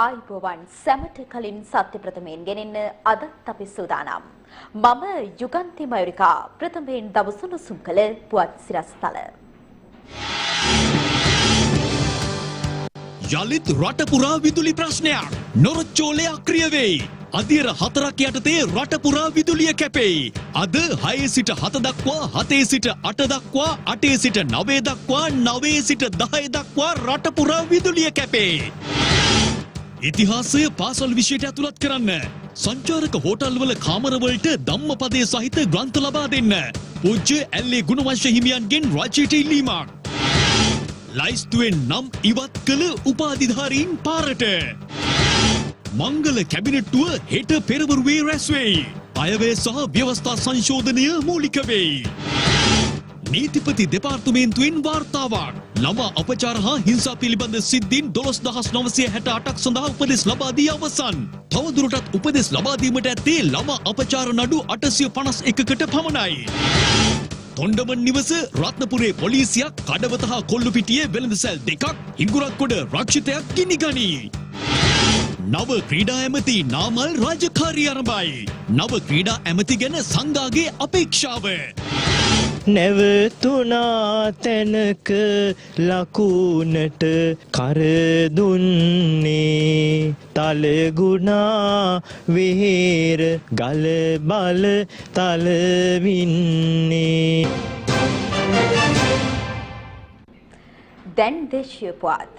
ආයිබෝවන් සැමට කලින් සත්‍ය ප්‍රථමයෙන් ගෙනෙන්න අදත් අපි සූදානම්. මම යුගන්ති මයුරිකා ප්‍රථමයෙන් දවස් උණුසුම් කළ පුවත් සිරස්තල. යලිත් රට පුරා විදුලි ප්‍රශ්නයක්. නොරොච්චෝලේ අක්‍රිය වෙයි. අධිර 4ක් යටතේ රට පුරා විදුලිය කැපෙයි. අද 6 සිට 7 දක්වා 7 සිට 8 දක්වා 8 සිට 9 දක්වා 9 සිට 10 දක්වා රට පුරා විදුලිය කැපෙයි. ඉතිහාසය පාසල් විෂයට ඇතුළත් කරන්න. සංචාරක හෝටල්වල කාමරවලට ධම්මපදයේ සහිත ග්‍රන්ථ ලබා දෙන්න. පූජ්‍ය ඇල්ලේ ගුණවංශ හිමියන්ගෙන් රජයට ඉල්ලීමක්. ලයිස්තුවෙන් නම් ඉවත් කළ උපාධිධාරීන් පාරට. මංගල කැබිනට්ටුව හෙට පෙරවරුවේ රැස් වෙයි. අයවැය සහ ව්‍යවස්ථා සංශෝධනය මූලික වෙයි. නීතිපති දෙපාර්තමේන්තුවෙන් වාර්තාවක්. ළමා අපචාර හා හිංසා පිළිබඳ සිද්ධීන් 12968ක් සඳහා උපදෙස් ලබා දී අවසන්. තවදුරටත් උපදෙස් ලබා දීමට ඇත්තේ ළමා අපචාර නඩු 851කට පමණයි. තොණ්ඩමන් නිවස රත්නපුරේ පොලිසියක් කඩවත හා කොල්ලුපිටියේ වෙළඳසැල් දෙකක් හිඟුරක්ගොඩ රක්ෂිතයක් ගිනිගනී. නව ක්‍රීඩා ඇමති නාමල් රාජකාරී ආරම්භයි. නව ක්‍රීඩා ඇමති ගැන සංඝාගේ අපේක්ෂාව. නැවතුනා තැනක ලකුණට කර දුන්නේ තලගුණා විහෙර ගල බල තලවින්නේ. දැන් දේශීය පුවත්.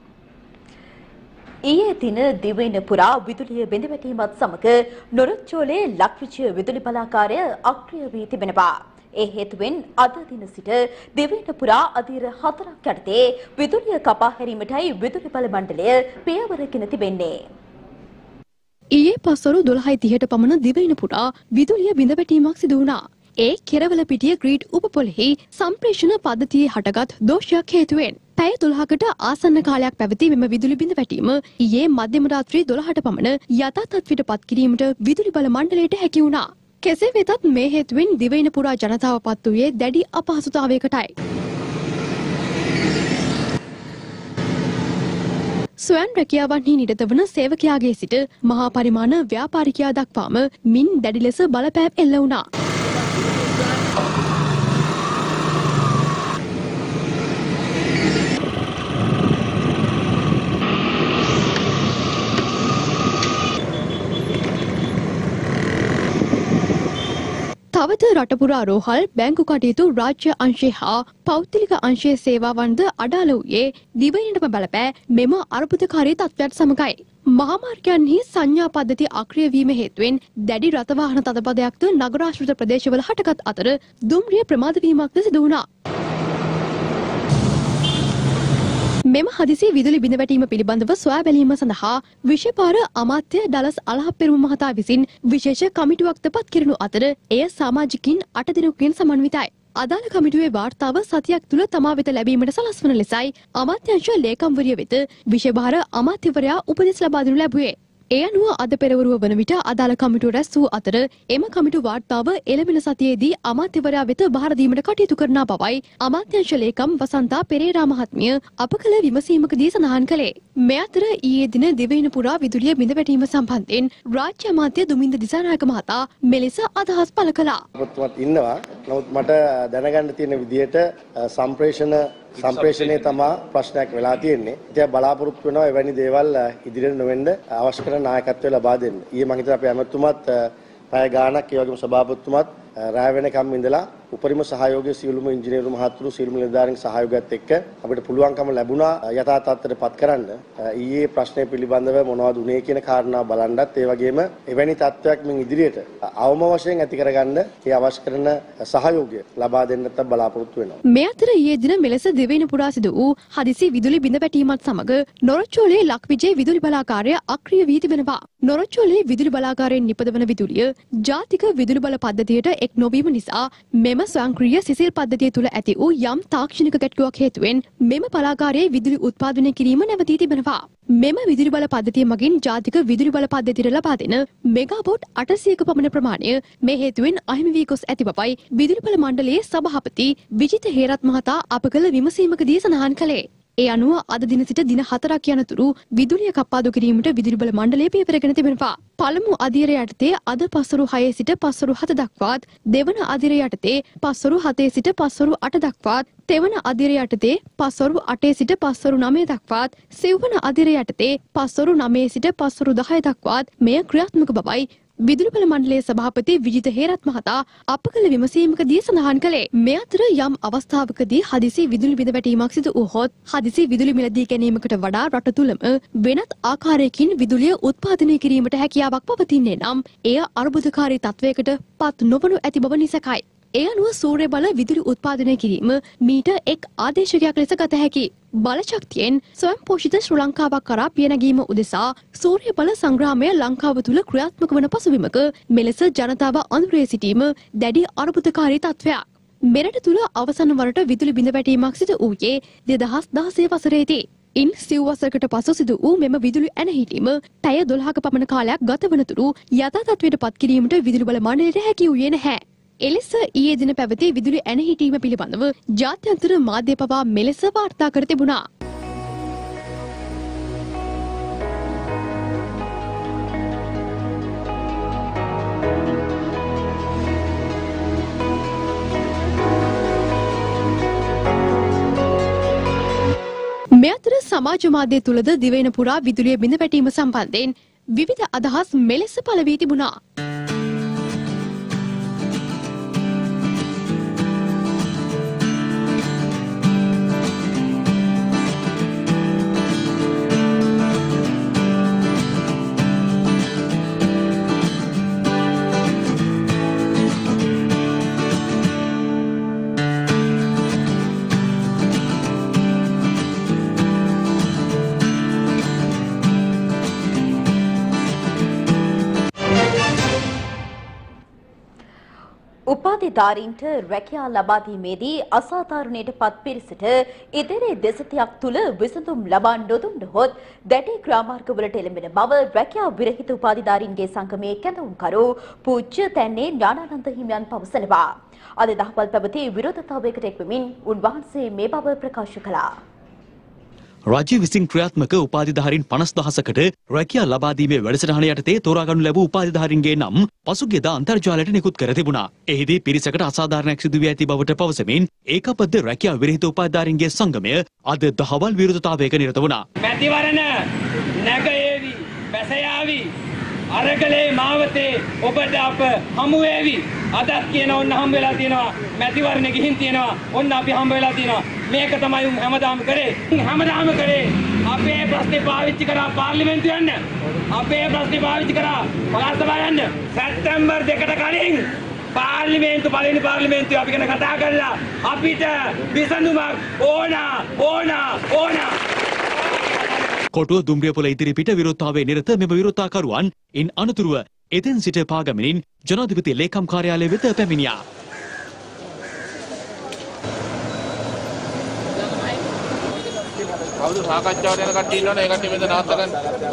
ඊයේ දින දිවයින පුරා විදුලිය බිඳවැටීමත් සමග නොරොච්චෝලේ ලක්විජය විදුලි බලාගාරය අක්‍රිය වී තිබෙනවා. ඒ හේතුවෙන් අද දින සිට දිවයින පුරා අධීර 4ක් යටතේ විදුලිය කපා හැරීමටයි විදුලි බල මණ්ඩලය පියවරගෙන තිබෙන්නේ. ඊයේ පස්වරු 12:30ට පමණ දිවයින පුරා විදුලිය බිඳවැටීමක් සිදු වුණා. ඒ කෙරවල පිටිය ග්‍රීඩ් උපපොළෙහි සම්ප්‍රේෂණ පද්ධතියේ හටගත් දෝෂයක් හේතුවෙන් පැය 12කට ආසන්න කාලයක් පැවති මෙම විදුලි බිඳවැටීම ඊයේ මධ්‍යම රාත්‍රී 12ට පමණ යථා තත්ත්වයට පත් කිරීමට විදුලි බල මණ්ඩලයට හැකි වුණා. කෙසේ වෙතත් මේ හේතුවෙන් දිවයින පුරා ජනතාව පත් වූයේ දැඩි අපහසුතාවයකටයි. ස්වයං රැකියාවන්හි නිරත වන සේවකයාගේ සිට මහා පරිමාණ ව්‍යාපාරිකයා දක්වාම මින් දැඩි ලෙස බලපෑම් එල්ල වුණා. තවද රටපුරා රෝහල් බැංකු කටයුතු රාජ්‍ය අංශය හා පෞද්ගලික අංශයේ සේවාවන්ද අඩාල වූයේ දිවයිනටම බලපෑ මෙම අර්බුදකාරී තත්ත්වයට සමගයි. මහාමාර්ගයන්හි සංඥා පද්ධති අක්‍රිය වීම හේතුවෙන් දැඩි රථවාහන තදබදයක්ද නගරාශ්‍රිත ප්‍රදේශවල හටගත් අතර දුම්රිය ප්‍රමාද වීමක්ද සිදු වුණා. මෙම හදිසි විදුලි බිඳවැටීම පිළිබඳව සොයා බැලීම සඳහා විශේෂ අමාත්‍ය ඩලස් අලහප්පෙරුම මහතා විසින් විශේෂ කමිටුවක්ද පත් කෙරෙනු අතර එය සමාජිකින් 8 දිනකින් සමන්විතයි. අදාළ කමිටුවේ වාර්තාව සතියක් තුළ තමා වෙත ලැබීමට සලස්වන ලෙසයි අමාත්‍යාංශ ලේකම්වරිය වෙත විශේෂ අමාත්‍යවරයා උපදෙස් ලබා දෙනු ලැබුවේ. ඒ අනුව අද පෙරවරුව වන විට අදාළ කමිටුව රැස් වූ අතර එම කමිටු වාර්තාව එළඹෙන සතියේදී අමාත්‍යවරයා වෙත බාර දීමට කටයුතු කරන බවයි අමාත්‍යාංශ ලේකම් වසන්තා පෙරේරා මහත්මිය අප කළ විමසීමකදී සඳහන් කළේ. මේ අතර ඊයේ දින දිවයින පුරා විදුලිය බිඳවැටීම සම්බන්ධයෙන් රාජ්‍ය අමාත්‍ය දුමින්ද දිසානායක මහතා මෙලෙස අදහස් පළ කළා. ඉන්නවා. නමුත් මට දැනගන්න තියෙන විදිහට සම්ප්‍රේෂණය තමා ප්‍රශ්නයක් වෙලා තියෙන්නේ. ඉතින් බලාපොරොත්තු වෙනවා එවැනි දේවල් ඉදිරියට නොවෙන්න අවශ්‍ය කරන නායකත්වය ලබා දෙන්න. ඊයේ මම හිතලා අපේ ඇමතුමත් පැය ගාණක් ඒ වගේම සභාපතිතුමත් රැය වෙනකම් ඉඳලා උපරිම සහයෝගය සියලුම ඉංජිනේරු මහතුරු සියලුම නිලධාරීන් සහයෝගයත් එක්ක අපිට පුළුවන්කම ලැබුණා යථා තත්ත්වයට පත් කරන්න. ඊයේ ප්‍රශ්නය පිළිබඳව මොනවද උනේ කියන කාරණා බලන්නත් ඒ වගේම එවැනි තත්ත්වයක් මින් ඉදිරියට අවම වශයෙන් ඇති කරගන්න ඒ අවශ්‍ය කරන සහයෝගය ලබා දෙන්නත් බලාපොරොත්තු වෙනවා. මේ අතර ඊයේ දින මෙලෙස දිවයින පුරා සිදු වූ හදිසි විදුලි බිඳවැටීමත් සමග නොරොච්චෝලේ ලක්විජය විදුලි බලාගාරය අක්‍රිය වී තිබෙනවා. නොරොච්චෝලේ විදුලි බලාගාරයෙන් නිපදවන විදුලිය ජාතික විදුලි බල පද්ධතියට එක් නොවීම නිසා මෙම ස්වයංක්‍රීය සිසිල් පද්ධතිය තුළ ඇති වූ යම් තාක්ෂණික ගැටලුවක් හේතුවෙන් මෙම බලාගාරයේ විදුලි උත්පාදනය කිරීම නැවතී තිබෙනවා. මෙම විදුලි බල පද්ධතිය මගින් ජාතික විදුලි බල පද්ධතියට ලබා දෙන මෙගාවොට් 800ක පමණ ප්‍රමාණය මේ හේතුවෙන් අහිමි වී ගොස් ඇති බවයි විදුලි බල මණ්ඩලයේ සභාපති විජිත හේරත් මහතා අප කළ විමසීමකදී සඳහන් කළේ. ඒ අනුව අද දින සිට දින 4ක් යනතුරු විදුලිය කප්පාදු කිරීමට විදුලි බල මණ්ඩලය පියවරගෙන තිබෙනවා. පළමු අදියර යටතේ අද පස්වරු 6 සිට පස්වරු 7 දක්වාත්, දෙවන අදියර යටතේ පස්වරු 7 සිට පස්වරු 8 දක්වාත්, තෙවන අදියර යටතේ පස්වරු 8 සිට පස්වරු 9 දක්වාත්, සිව්වන අදියර යටතේ පස්වරු 9 සිට පස්වරු 10 දක්වාත් මෙය ක්‍රියාත්මක බවයි විදුලි බල මණ්ඩලයේ සභාපති විජිත හේරත් මහතා අප කළ විමසීමකදී සඳහන් කළේ. මේ අතර යම් අවස්ථාවකදී හදිසි විදුලි බිඳ වැටීමක් සිදු වුවහොත් හදිසි විදුලි මිලදී ගැනීමකට වඩා රට තුළම වෙනත් ආකාරයකින් විදුලිය උත්පාදනය කිරීමට හැකියාවක් පවතින්නේ නම් එය අර්බුදකාරී තත්වයකට පත් නොවනු ඇති බව නිසැකයි. ඒ අනුව සූර්ය බල විදුලි උත්පාදනය කිරීම මීට එක් ආදේශකයක් ලෙස ගත හැකි. බලශක්තියෙන් ස්වයං පෝෂිත ශ්‍රී ලංකාවක් කරා පිය නැගීම උදෙසා සූර්ය බල සංග්‍රාමය ලංකාව තුළ ක්‍රියාත්මක වන පසුබිමක මෙලෙස ජනතාව අඳුරේ සිටීම දැඩි අර්බුදකාරී තත්වයක්. මෙරට තුළ අවසන් වරට විදුලි බිඳ වැටීමක් සිදු වූයේ 2016 වසරේදී. ඉන් සිව් වසරකට පසු සිදු වූ මෙම විදුලි ඇන හිටීම පැය 12ක පමණ කාලයක් ගත වනතුරු යථා තත්ත්වයට පත් කිරීමට විදුලි බල මණ්ඩලයට හැකි වූයේ නැහැ. එලෙස ඊයේ දින පැවති විදුලි ඇන හිටීම පිළිබඳව ජාත්‍යන්තර මාධ්‍ය පවා මෙලෙස වාර්තා කර තිබුණා. මේ අතර සමාජ මාධ්‍ය තුලද දිවයින පුරා විදුලිය බිඳ වැටීම සම්බන්ධයෙන් විවිධ අදහස් මෙලෙස පළ වී තිබුණා. උපාධිධාරීන්ට රැකියා ලබා දීමේදී අසාධාරණයට පත් පිරිසට ඉදිරි දෙසතියක් තුළ විසඳුම් ලබා නොදුන්නහොත් දැඩි ක්‍රියාමාර්ගවලට එළඹෙන බව රැකියා විරහිත උපාධිධාරීන්ගේ සංගමයේ කැඳවුම්කරු පූජ්‍ය තැන්නේ ඥානානන්ද හිමියන් පවසනවා. අද දහවල් පැවති විරෝධතාවයකට එක්වමින් උන්වහන්සේ මේ බව ප්‍රකාශ කළා. රජය විසින් ක්‍රියාත්මක උපාධිධාරීන් 50000කට රැකියා ලබා දීමේ වැඩසටහන යටතේ තෝරාගනු ලැබූ උපාධිධාරීන්ගේ නම් පසුගියදා අන්තර්ජාලයට නිකුත් කර තිබුණා. එහිදී පිරිසකට අසාධාරණයක් සිදු වී ඇති බවට පවසමින් ඒකබද්ධ රැකියා විරහිත උපාධිධාරීන්ගේ සංගමය අද දහවල් විරෝධතාවයක නිරත වුණා. මැතිවරණ නැගේවි බැසයාවි අරගලේ මාවතේ ඔබට අප හමු වේවි. අදත් කියන ඔන්න හම් වෙලා තියෙනවා. මැතිවරණ ගිහින් තියෙනවා. ඔන්න අපි හම් වෙලා තියෙනවා. මේක තමයි උන් හැමදාම කරේ. අපේ ප්‍රශ්නේ පාවිච්චි කරා පාර්ලිමේන්තුව යන්න. අපේ ප්‍රශ්නේ පාවිච්චි කරා පළාත් සභාව යන්න. සැප්තැම්බර් 2කට කලින් පළවෙනි පාර්ලිමේන්තුව අපි ගැන කතා කරලා අපිට විසඳුමක් ඕන. කොටුව දුම්රියපොළ ඉදිරිපිට විරෝධතාවයේ නිරත මෙම විරෝධතාකරුවන් ඉන් අනතුරුව එතෙන් සිට පාගමනින් ජනාධිපති ලේකම් කාර්යාලය වෙත පැමිණියා. කවුරු සාකච්ඡාවට යන කට්ටිය ඉන්නවනේ ඒ කට්ටිය මෙතන නවත්ත ගන්න.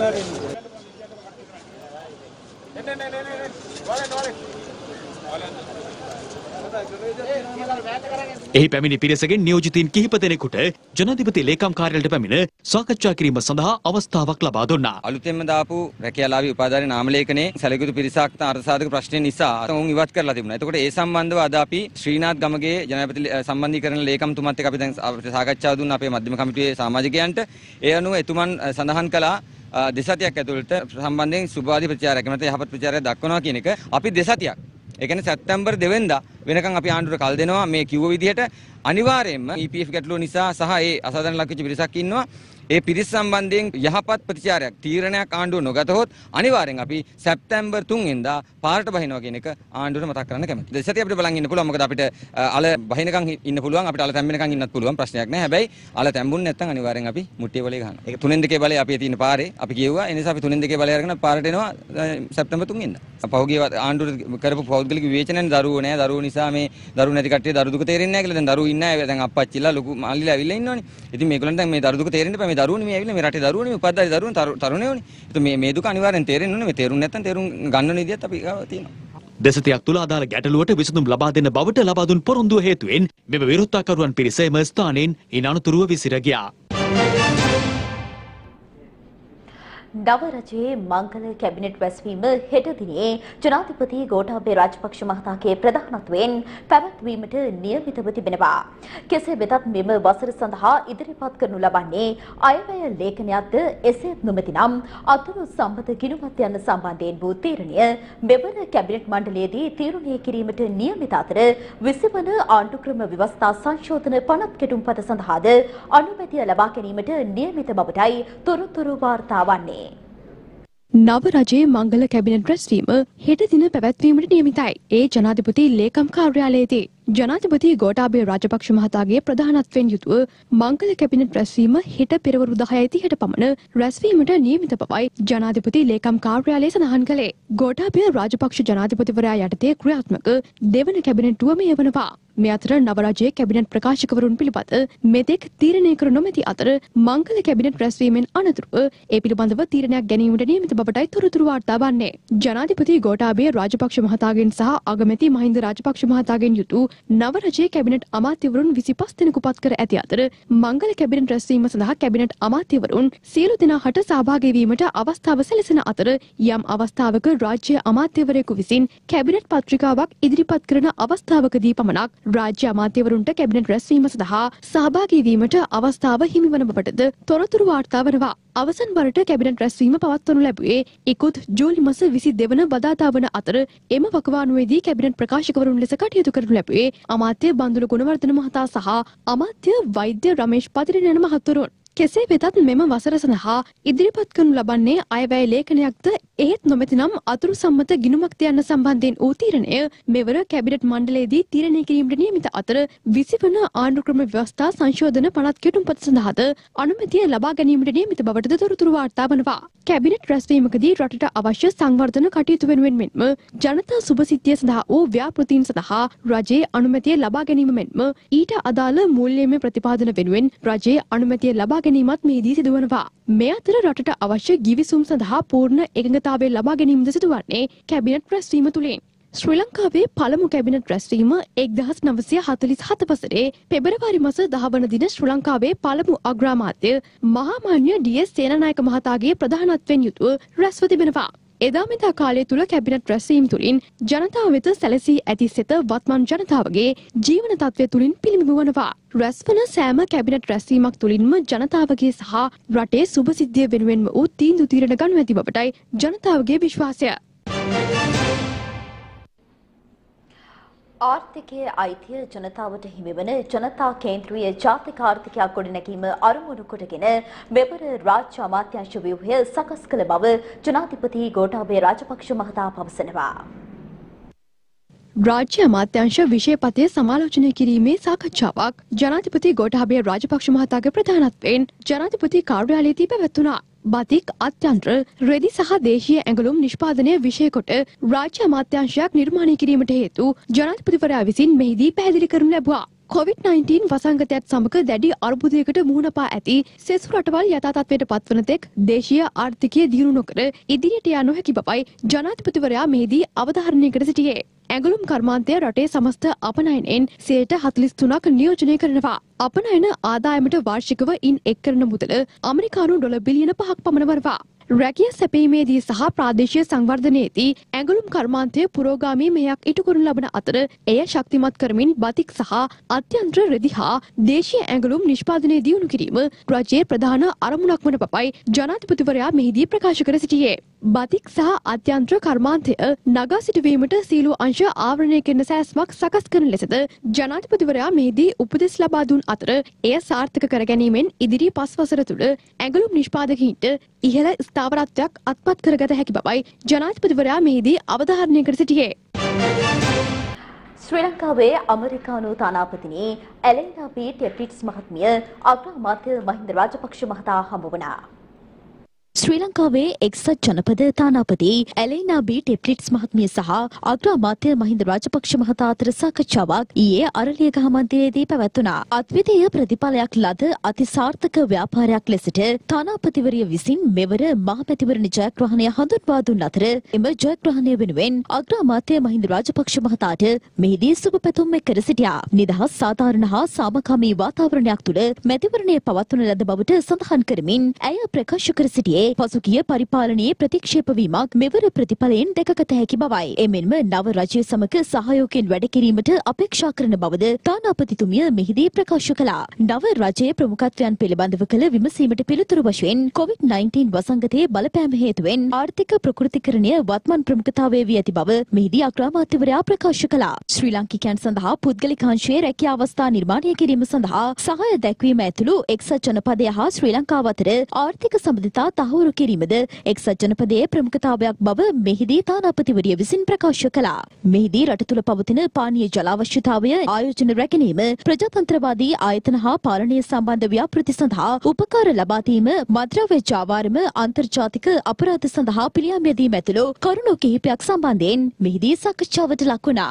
එහි පැමිණි පිරිසගෙන් නියෝජිතයින් කිහිප දෙනෙකුට ජනාධිපති ලේකම් කාර්යාලයට පැමිණ සාකච්ඡා කිරීම සඳහා අවස්ථාවක් ලබා දුන්නා. අලුතෙන්ම දාපු රැකියාලාභී උපාධිධාරී නාම ලේඛනයේ සැලකියුතු පිරිසක් අර්ථසාධක ප්‍රශ්න නිසා උන් ඉවත් කරලා තිබුණා. එතකොට ඒ සම්බන්ධව අද අපි ශ්‍රීනාත් ගමගේ ජනාධිපති සම්බන්ධීකරණ ලේකම්තුමත් එක්ක අපි දැන් සාකච්ඡා දුන්නා අපේ මධ්‍යම කමිටුවේ සමාජිකයන්ට. ඒ අනුව එතුමන් සඳහන් කළා දෙසතියක් ඇතුළත සම්බන්ධයෙන් සුභවාදී ප්‍රචාරයක් නැත්නම් යහපත් ප්‍රචාරයක් දක්වනවා කියන එක. අපි දෙසතියක් ඒ කියන්නේ සැප්තැම්බර් 2 වෙනිදා වෙනකන් අපි ආණ්ඩුවට කල් දෙනවා මේ කිව්ව විදිහට. අනිවාර්යයෙන්ම EPF ගැටලුව නිසා සහ ඒ අසාධාරණ ලක්විච්ච පිරිසක් ඉන්නවා. ඒ පිරිස සම්බන්ධයෙන් යහපත් ප්‍රතිචාරයක් තීරණයක් ආණ්ඩුව නොගතහොත් අනිවාර්යෙන් අපි සැප්තැම්බර් 3 වෙනිදා පාරට බහිනවා කියන එක ආණ්ඩුවට මතක් කරන්න කැමතියි. දෙසතිය අපිට බලන් ඉන්න පුළුවන්. මොකද අපිට අල බහිනකන් ඉන්න පුළුවන්. අපිට අල තැම්බෙනකන් ඉන්නත් පුළුවන්. ප්‍රශ්නයක් නැහැ. හැබැයි අල තැම්බුනේ නැත්නම් අනිවාර්යෙන් අපි මුට්ටිය බලේ ගන්නවා. ඒක 3-2 බලේ අපි තියෙන පාරේ අපි කියුවා. ඒ නිසා අපි 3-2 බලේ අරගෙන පාරට එනවා සැප්තැම්බර් 3 වෙනිදා. පහුගිය ආණ්ඩුවට කරපු පෞද්ගලික විවේචනයෙන් දරුවෝ නැහැ. දරුවෝ නිසා මේ දරුවෝ නැති කට්ටිය දරු දුක තේරෙන්නේ නැහැ කියලා. දැන් දරුවෝ ඉන්නේ නැහැ. දැන් අප්පච්චිලා ලොකු මල්ලිලා ඇවිල්ලා ඉන්නවනේ. ඉතින් මේගොල්ලන් දැන් මේ දරු දුක තේරෙන්න බෑ. මේ දරුවෝනේ මේ ඇවිල්ලා මේ රටේ දරුවෝනේ මේ උපාධිධාරී දරුවෝනේ තරුණයෝනේ. ඉතින් මේ දුක අනිවාර්යෙන් තේරෙන්න ඕනේ. මේ තේරුම් නැත්නම් තේරුම් ගන්න විදියත් අපි තියෙනවා. දෙසතියක් තුළ අදාළ ගැටලුවට විසඳුම් ලබා දෙන්න බවට ලබා දුන් පොරොන්දුව හේතුවෙන් මෙම විරෝධතාකරුවන් පිරිස එම ස්ථානයෙන් ඉන් අනතුරුව විසිර ගියා. නව රජයේ මංගල කැබිනට් රැස්වීම හෙට දිනේ ජනාධිපති ගෝඨාභය රාජපක්ෂ මහතාගේ ප්‍රධානත්වයෙන් පැවැත්වීමට නියමිතව තිබෙනවා. කෙසේ වෙතත් මෙම වසර සඳහා ඉදිරිපත් කරනු ලබන්නේ අයවැය ලේඛනයක්ද එසේත් නොමැතිනම් අතුරු සම්පත ගිණුමත් යන සම්බන්ධයෙන් වූ තීරණය මෙවර කැබිනට් මණ්ඩලයේදී තීරණය කිරීමට නියමිත අතර 20 වන ආණ්ඩුක්‍රම ව්‍යවස්ථා සංශෝධන පනත් කෙටුම්පත සඳහාද අනුමැතිය ලබා ගැනීමට නියමිත බවටයි තොරතුරු වාර්තා වන්නේ. නව රජයේ මංගල කැබිනට් රැස්වීම හෙට දින පැවැත්වීමට නියමිතයි. ඒ ජනාධිපති ලේකම් කාර්යාලයේදී ජනාධිපති ගෝඨාභය රාජපක්ෂ මහතාගේ ප්‍රධානත්වයෙන් යුතුව මංගල කැබිනට් රැස්වීම හෙට පෙරවරු 10:30ට පමණ රැස්වීමට නියමිත බවයි ජනාධිපති ලේකම් කාර්යාලය සඳහන් කළේ. ගෝඨාභය රාජපක්ෂ ජනාධිපතිවරයා යටතේ ක්‍රියාත්මක දෙවන කැබිනට්ුව මෙය වනවා. මේ අතර නව රජයේ කැබිනට් ප්‍රකාශකවරුන් පිළිබඳ මෙතෙක් තීරණය කර නොමැති අතර මංගල කැබිනට් රැස්වීමෙන් අනතුරුව ඒ පිළිබඳව තීරණයක් ගැනීමට නියමිත බවටයි තොරතුරු වාර්තා වන්නේ. ජනාධිපති ගෝඨාභය රාජපක්ෂ මහතාගෙන් සහ අගමැති මහින්ද රාජපක්ෂ මහතාගෙන් යුතු නව රජයේ කැබිනට් අමාත්‍යවරුන් 25 දෙනෙකු පත් කර ඇති අතර මංගල කැබිනට් රැස්වීම සඳහා කැබිනට් අමාත්‍යවරුන් සියලු දෙනා හට සහභාගී වීමට අවස්ථාව සැලසෙන අතර යම් අවස්ථාවක රාජ්‍ය අමාත්‍යවරයෙකු විසින් කැබිනට් පත්‍රිකාවක් ඉදිරිපත් කරන අවස්ථාවකදී පමණක් රාජ්‍ය අමාත්‍යවරුන්ට කැබිනට් රැස්වීම සඳහා සහභාගී වීමට අවස්ථාව හිමිවන බවටද තොරතුරු වාර්තා වනවා. අවසන් වරට කැබිනට් රැස්වීම පවත්වනු ලැබුවේ ඉකුත් ජූලි මාස 22 වන බදාදා වන අතර එම වකවානුවේදී කැබිනට් ප්‍රකාශකවරුන් ලෙස කටයුතු කරනු ලැබුවේ අමාත්‍ය බන්දුල ගුණවර්ධන මහතා සහ අමාත්‍ය වෛද්‍ය රමේෂ් පතිරණ යන මහතුරුන්. කෙසේ වෙතත් මෙම වසර සඳහා ඉදිරිපත් කරනු ලබන්නේ අයවැය ලේඛනයක්ද එහෙත් නොමැතිනම් අතුරු සම්මත ගිණුමක්ද යන සම්බන්ධයෙන් වූ තීරණය මෙවර කැබිනට් මණ්ඩලයේදී තීරණය කිරීමට නියමිත අතර 20 වන ආණ්ඩුක්‍රම ව්‍යවස්ථා සංශෝධන පනත් කෙටුම්පත සඳහාද අනුමැතිය ලබා ගැනීමට නියමිත බවටද තොරතුරු වාර්තා වනවා. කැබිනට් රැස්වීමකදී රටට අවශ්‍ය සංවර්ධන කටයුතු වෙනුවෙන් මෙන්ම ජනතා සුභසිද්ධිය සඳහා වූ ව්‍යාපෘතීන් සඳහා රජයේ අනුමැතිය ලබා ගැනීම මෙන්ම ඊට අදාළ මූල්‍යමය ප්‍රතිපාදන වෙනුවෙන් රජයේ අනුමැතිය ලබා ගැනීමත් මෙහිදී සිදුවනවා. මේ අතර රටට අවශ්‍ය ගිවිසුම් සඳහා පූර්ණ එකඟතාවය ලබා ගැනීමද සිදුවන්නේ කැබිනට් රැස්වීම තුළින්. ශ්‍රී ලංකාවේ පළමු කැබිනට් රැස්වීම 1947 වසරේ පෙබරවාරි මාස 10 වන දින ශ්‍රී ලංකාවේ පළමු අග්‍රාමාත්‍ය මහාමාන්‍ය ඩී.එස්. සේනානායක මහතාගේ ප්‍රධානත්වයෙන් යුතුව රැස්ව තිබෙනවා. එදා මෙදා කාලය තුල කැබිනට් රැස්වීම තුළින් ජනතාව වෙත සැලසී ඇති සිත වත්මන් ජනතාවගේ ජීවන තත්ත්වය තුළින් පිළිඹු වනවා. රැස්වන සෑම කැබිනට් රැස්වීමක් තුළින්ම ජනතාවගේ සහ රටේ සුභසිද්ධිය වෙනුවෙන්ම වූ තීන්දුව తీරන ගනු ඇති බවටයි ජනතාවගේ විශ්වාසය. ආර්ථිකයේ අයිතිය ජනතාවට හිමිවන ජනතා කේන්ද්‍රීය ජාතික ආර්ථිකයක් ගොඩනැගීම අරමුණු කොටගෙන මෙවර රාජ්‍ය අමාත්‍යාංශ ව්‍යුහය සකස් කළ බව ජනාධිපති ගෝඨාභය රාජපක්ෂ මහතා පවසනවා. රාජ්‍ය අමාත්‍යාංශ විෂයපතය සමාලෝචනය කිරීමේ සාකච්ඡාවක් ජනාධිපති ගෝඨාභය රාජපක්ෂ මහතාගේ ප්‍රධානත්වයෙන් ජනාධිපති කාර්යාලයේදී පැවැත්වුණා. බතික් අත්‍යන්ත්‍ර රෙදි සහ දේශීය ඇඟලුම් නිෂ්පාදනය විෂය කොට රාජ්‍ය අමාත්‍යාංශයක් නිර්මාණය කිරීමට හේතු ජනාධිපතිවරයා විසින් මෙහිදී පැහැදිලි කරනු ලැබුවා. COVID-19 වසංගතයත් සමග දැඩි අර්බුදයකට මුහුණ පා ඇති සෙසු රටවල් යථා තත්ත්වයට පත්වන තෙක් දේශීය ආර්ථිකය දියුණු නොකර ඉදිරියට යා නොහැකි බවයි ජනාධිපතිවරයා මෙහිදී අවධාරණය කර සිටියේ. ඇඟලුම් කර්මාන්තය රටේ සමස්ත අපනයනයෙන් 43%ක් නියෝජනය කරනවා. අපනයන ආදායමට වාර්ෂිකව ඉන් එක් කරන මුදල ඇමරිකානු ඩොලර් බිලියන 5ක් පමණ වනවා. රැකිය සැපීමේදී සහ ප්‍රාදේශීය සංවර්ධනයේදී ඇඟලුම් කර්මාන්තය පුරෝගාමී මෙහෙයක් ඉටු කරනු ලබන අතර එය ශක්තිමත් කරමින් බතික් සහ අත්‍යන්ත්‍ර රෙදි හා දේශීය ඇඟලුම් නිෂ්පාදනය දියුණු කිරීම රජයේ ප්‍රධාන අරමුණක් වන බවයි ජනාධිපතිවරයා මෙහිදී ප්‍රකාශ කර සිටියේ. බතික් සහ අත්‍යන්ත්‍ර කර්මාන්තය නගා සිටුවීමට සීළු අංශ ආවරණය කරන සෑස්මක් සකස් කරන ලෙසද ජනාධිපතිවරයා මෙහිදී උපදෙස් ලබා දුන් අතර එය සාර්ථක කර ගැනීමෙන් ඉදිරි 5 වසර තුළ ඇඟලුම් නිෂ්පාදකයින්ට ඉහළ ස්ථාවරත්වයක් අත්පත් කරගත හැකි බවයි ජනාධිපතිවරයා මෙහිදී අවධාරණය කර සිටියේ. ශ්‍රී ලංකාවේ ඇමරිකානු තානාපතිනි ඇලෙනා බී ටෙප්ලිට්ස් මහත්මිය අග්‍රාමාත්‍ය මහින්ද රාජපක්ෂ මහතා හමු වුණා. ශ්‍රී ලංකාවේ එක්සත් ජනපද තානාපති ඇලෙනා බී ටෙප්ලිට්ස් මහත්මිය සහ අග්‍රාමාත්‍ය මහින්ද රාජපක්ෂ මහතා අතර සාකච්ඡාවක් ඊයේ අරලියගහ මන්දිරයේදී පැවැත්වුණා. අත්විදීය ප්‍රතිඵලයක් ලද අතිසාර්ථක ව්‍යාපාරයක් ලෙසට තානාපතිවරිය විසින් මෙවර මහමැතිවරණ ජයග්‍රහණය හඳුන්වා දුන් අතර එම ජයග්‍රහණය වෙනුවෙන් අග්‍රාමාත්‍ය මහින්ද රාජපක්ෂ මහතාට මෙහිදී සුබ පැතුම් කර සිටියා. නිදහස් සාධාරණ හා සාමකාමී වාතාවරණයක් තුළ මැතිවරණය පවත්වන ලද බවට සඳහන් කරමින් ඇය ප්‍රකාශ කර සිටියේ කළේ පසුගිය පරිපාලනයේ ප්‍රතික්ෂේප වීමක් මෙවර ප්‍රතිඵලයෙන් දැකගත හැකි බවයි. එමෙන්ම නව රජය සමග සහයෝගයෙන් වැඩ කිරීමට අපේක්ෂා කරන බවද තානාපතිතුමිය මෙහිදී ප්‍රකාශ කළා. නව රජයේ ප්‍රමුඛත්වයන් පිළිබඳව කළ විමසීමට පිළිතුරු වශයෙන් COVID-19 වසංගතයේ බලපෑම හේතුවෙන් ආර්ථික ප්‍රකෘතිකරණය වත්මන් ප්‍රමුඛතාවයේ වී ඇති බව මෙහිදී අග්‍රාමාත්‍යවරයා ප්‍රකාශ කළා. ශ්‍රී ලාංකිකයන් සඳහා පුද්ගලිකාංශයේ රැකියා අවස්ථා නිර්මාණය කිරීම සඳහා සහාය දැක්වීම ඇතුළු එක්සත් ජනපදය හා ශ්‍රී ලංකාව අතර ආර්ථික සම්බන්ධතා තහවුරු කිරීමද එක්සත් ජනපදයේ ප්‍රමුඛතාවයක් බව මෙහිදී තානාපතිවරිය විසින් ප්‍රකාශ කළා. මෙහිදී රට තුළ පවතින පානීය ජල අවශ්‍යතාවය ආයෝජන රැකීම ප්‍රජාතන්ත්‍රවාදී ආයතන හා පාලනය සම්බන්ධ ව්‍යාපෘති සඳහා උපකාර ලබා දීම මද්‍රව්‍ය ජාවාරම අන්තර්ජාතික අපරාධ සඳහා පිළියම් යෙදීම ඇතුළු කරුණු කිහිපයක් සම්බන්ධයෙන් මෙහිදී සාකච්ඡාවට ලක් වුණා.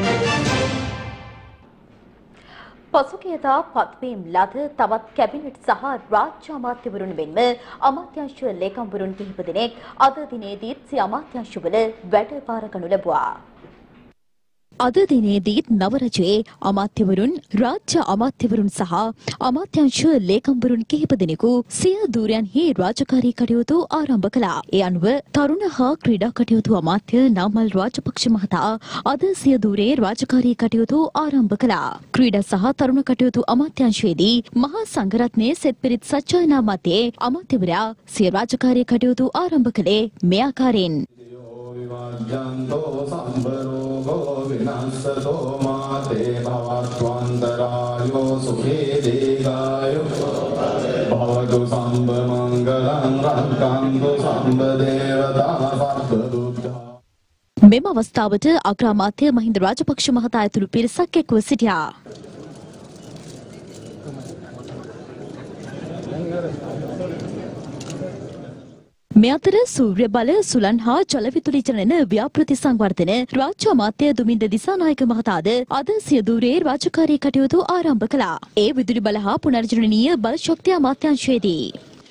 පසුගියදා පත්වීම් ලද තවත් කැබිනට් සහ රාජ්‍ය අමාත්‍යවරුන් මෙන්ම අමාත්‍යාංශ ලේකම්වරුන් කිහිප දෙනෙක් අද දිනේදීත් සිය අමාත්‍යාංශවල වැඩභාර ගනු ලැබුවා. අද දිනේදීත් නව රජයේ අමාත්‍යවරුන් රාජ්‍ය අමාත්‍යවරුන් සහ අමාත්‍යාංශ ලේකම්වරුන් කිහිප දෙනෙකු සිය ධූරයන්හි රාජකාරී කටයුතු ආරම්භ කළා. ඒ අනුව තරුණ හා ක්‍රීඩා කටයුතු අමාත්‍ය නාමල් රාජපක්ෂ මහතා අද සිය ධූරයේ රාජකාරී කටයුතු ආරම්භ කළා. ක්‍රීඩා සහ තරුණ කටයුතු අමාත්‍යාංශයේදී මහා සංඝරත්නයේ සෙත්පිරිත් සජ්ජායනා මතයේ අමාත්‍යවරයා සිය රාජකාරී කටයුතු ආරම්භ කළේ මේ ආකාරයෙන්. විවාජ්ජන්තෝ සම්බරෝගෝ විනස්සතෝ මාතේ භවත්වන්තරායෝ සුඛේ දීගායෝ භවතු සම්බ මංගලං රක්ඛන්තු සම්බ දේවතා සබ්බ දුක්ඛා. මෙම අවස්ථාවට අග්‍රාමාත්‍ය මහින්ද රාජපක්ෂ මහතා ඇතුළු පිරිසක් එක්ව සිටියා. මේ අතර සූර්ය බල සුළං හා ජල විදුලි ජනන ව්‍යාපෘති සංවර්ධන රාජ්‍ය අමාත්‍ය දුමින්ද දිසානායක මහතාද අද සිය ධූරයේ රාජකාරී කටයුතු ආරම්භ කළා. ඒ විදුලි බල හා පුනර්ජනනීය බල ශක්තිය අමාත්‍යාංශයේදී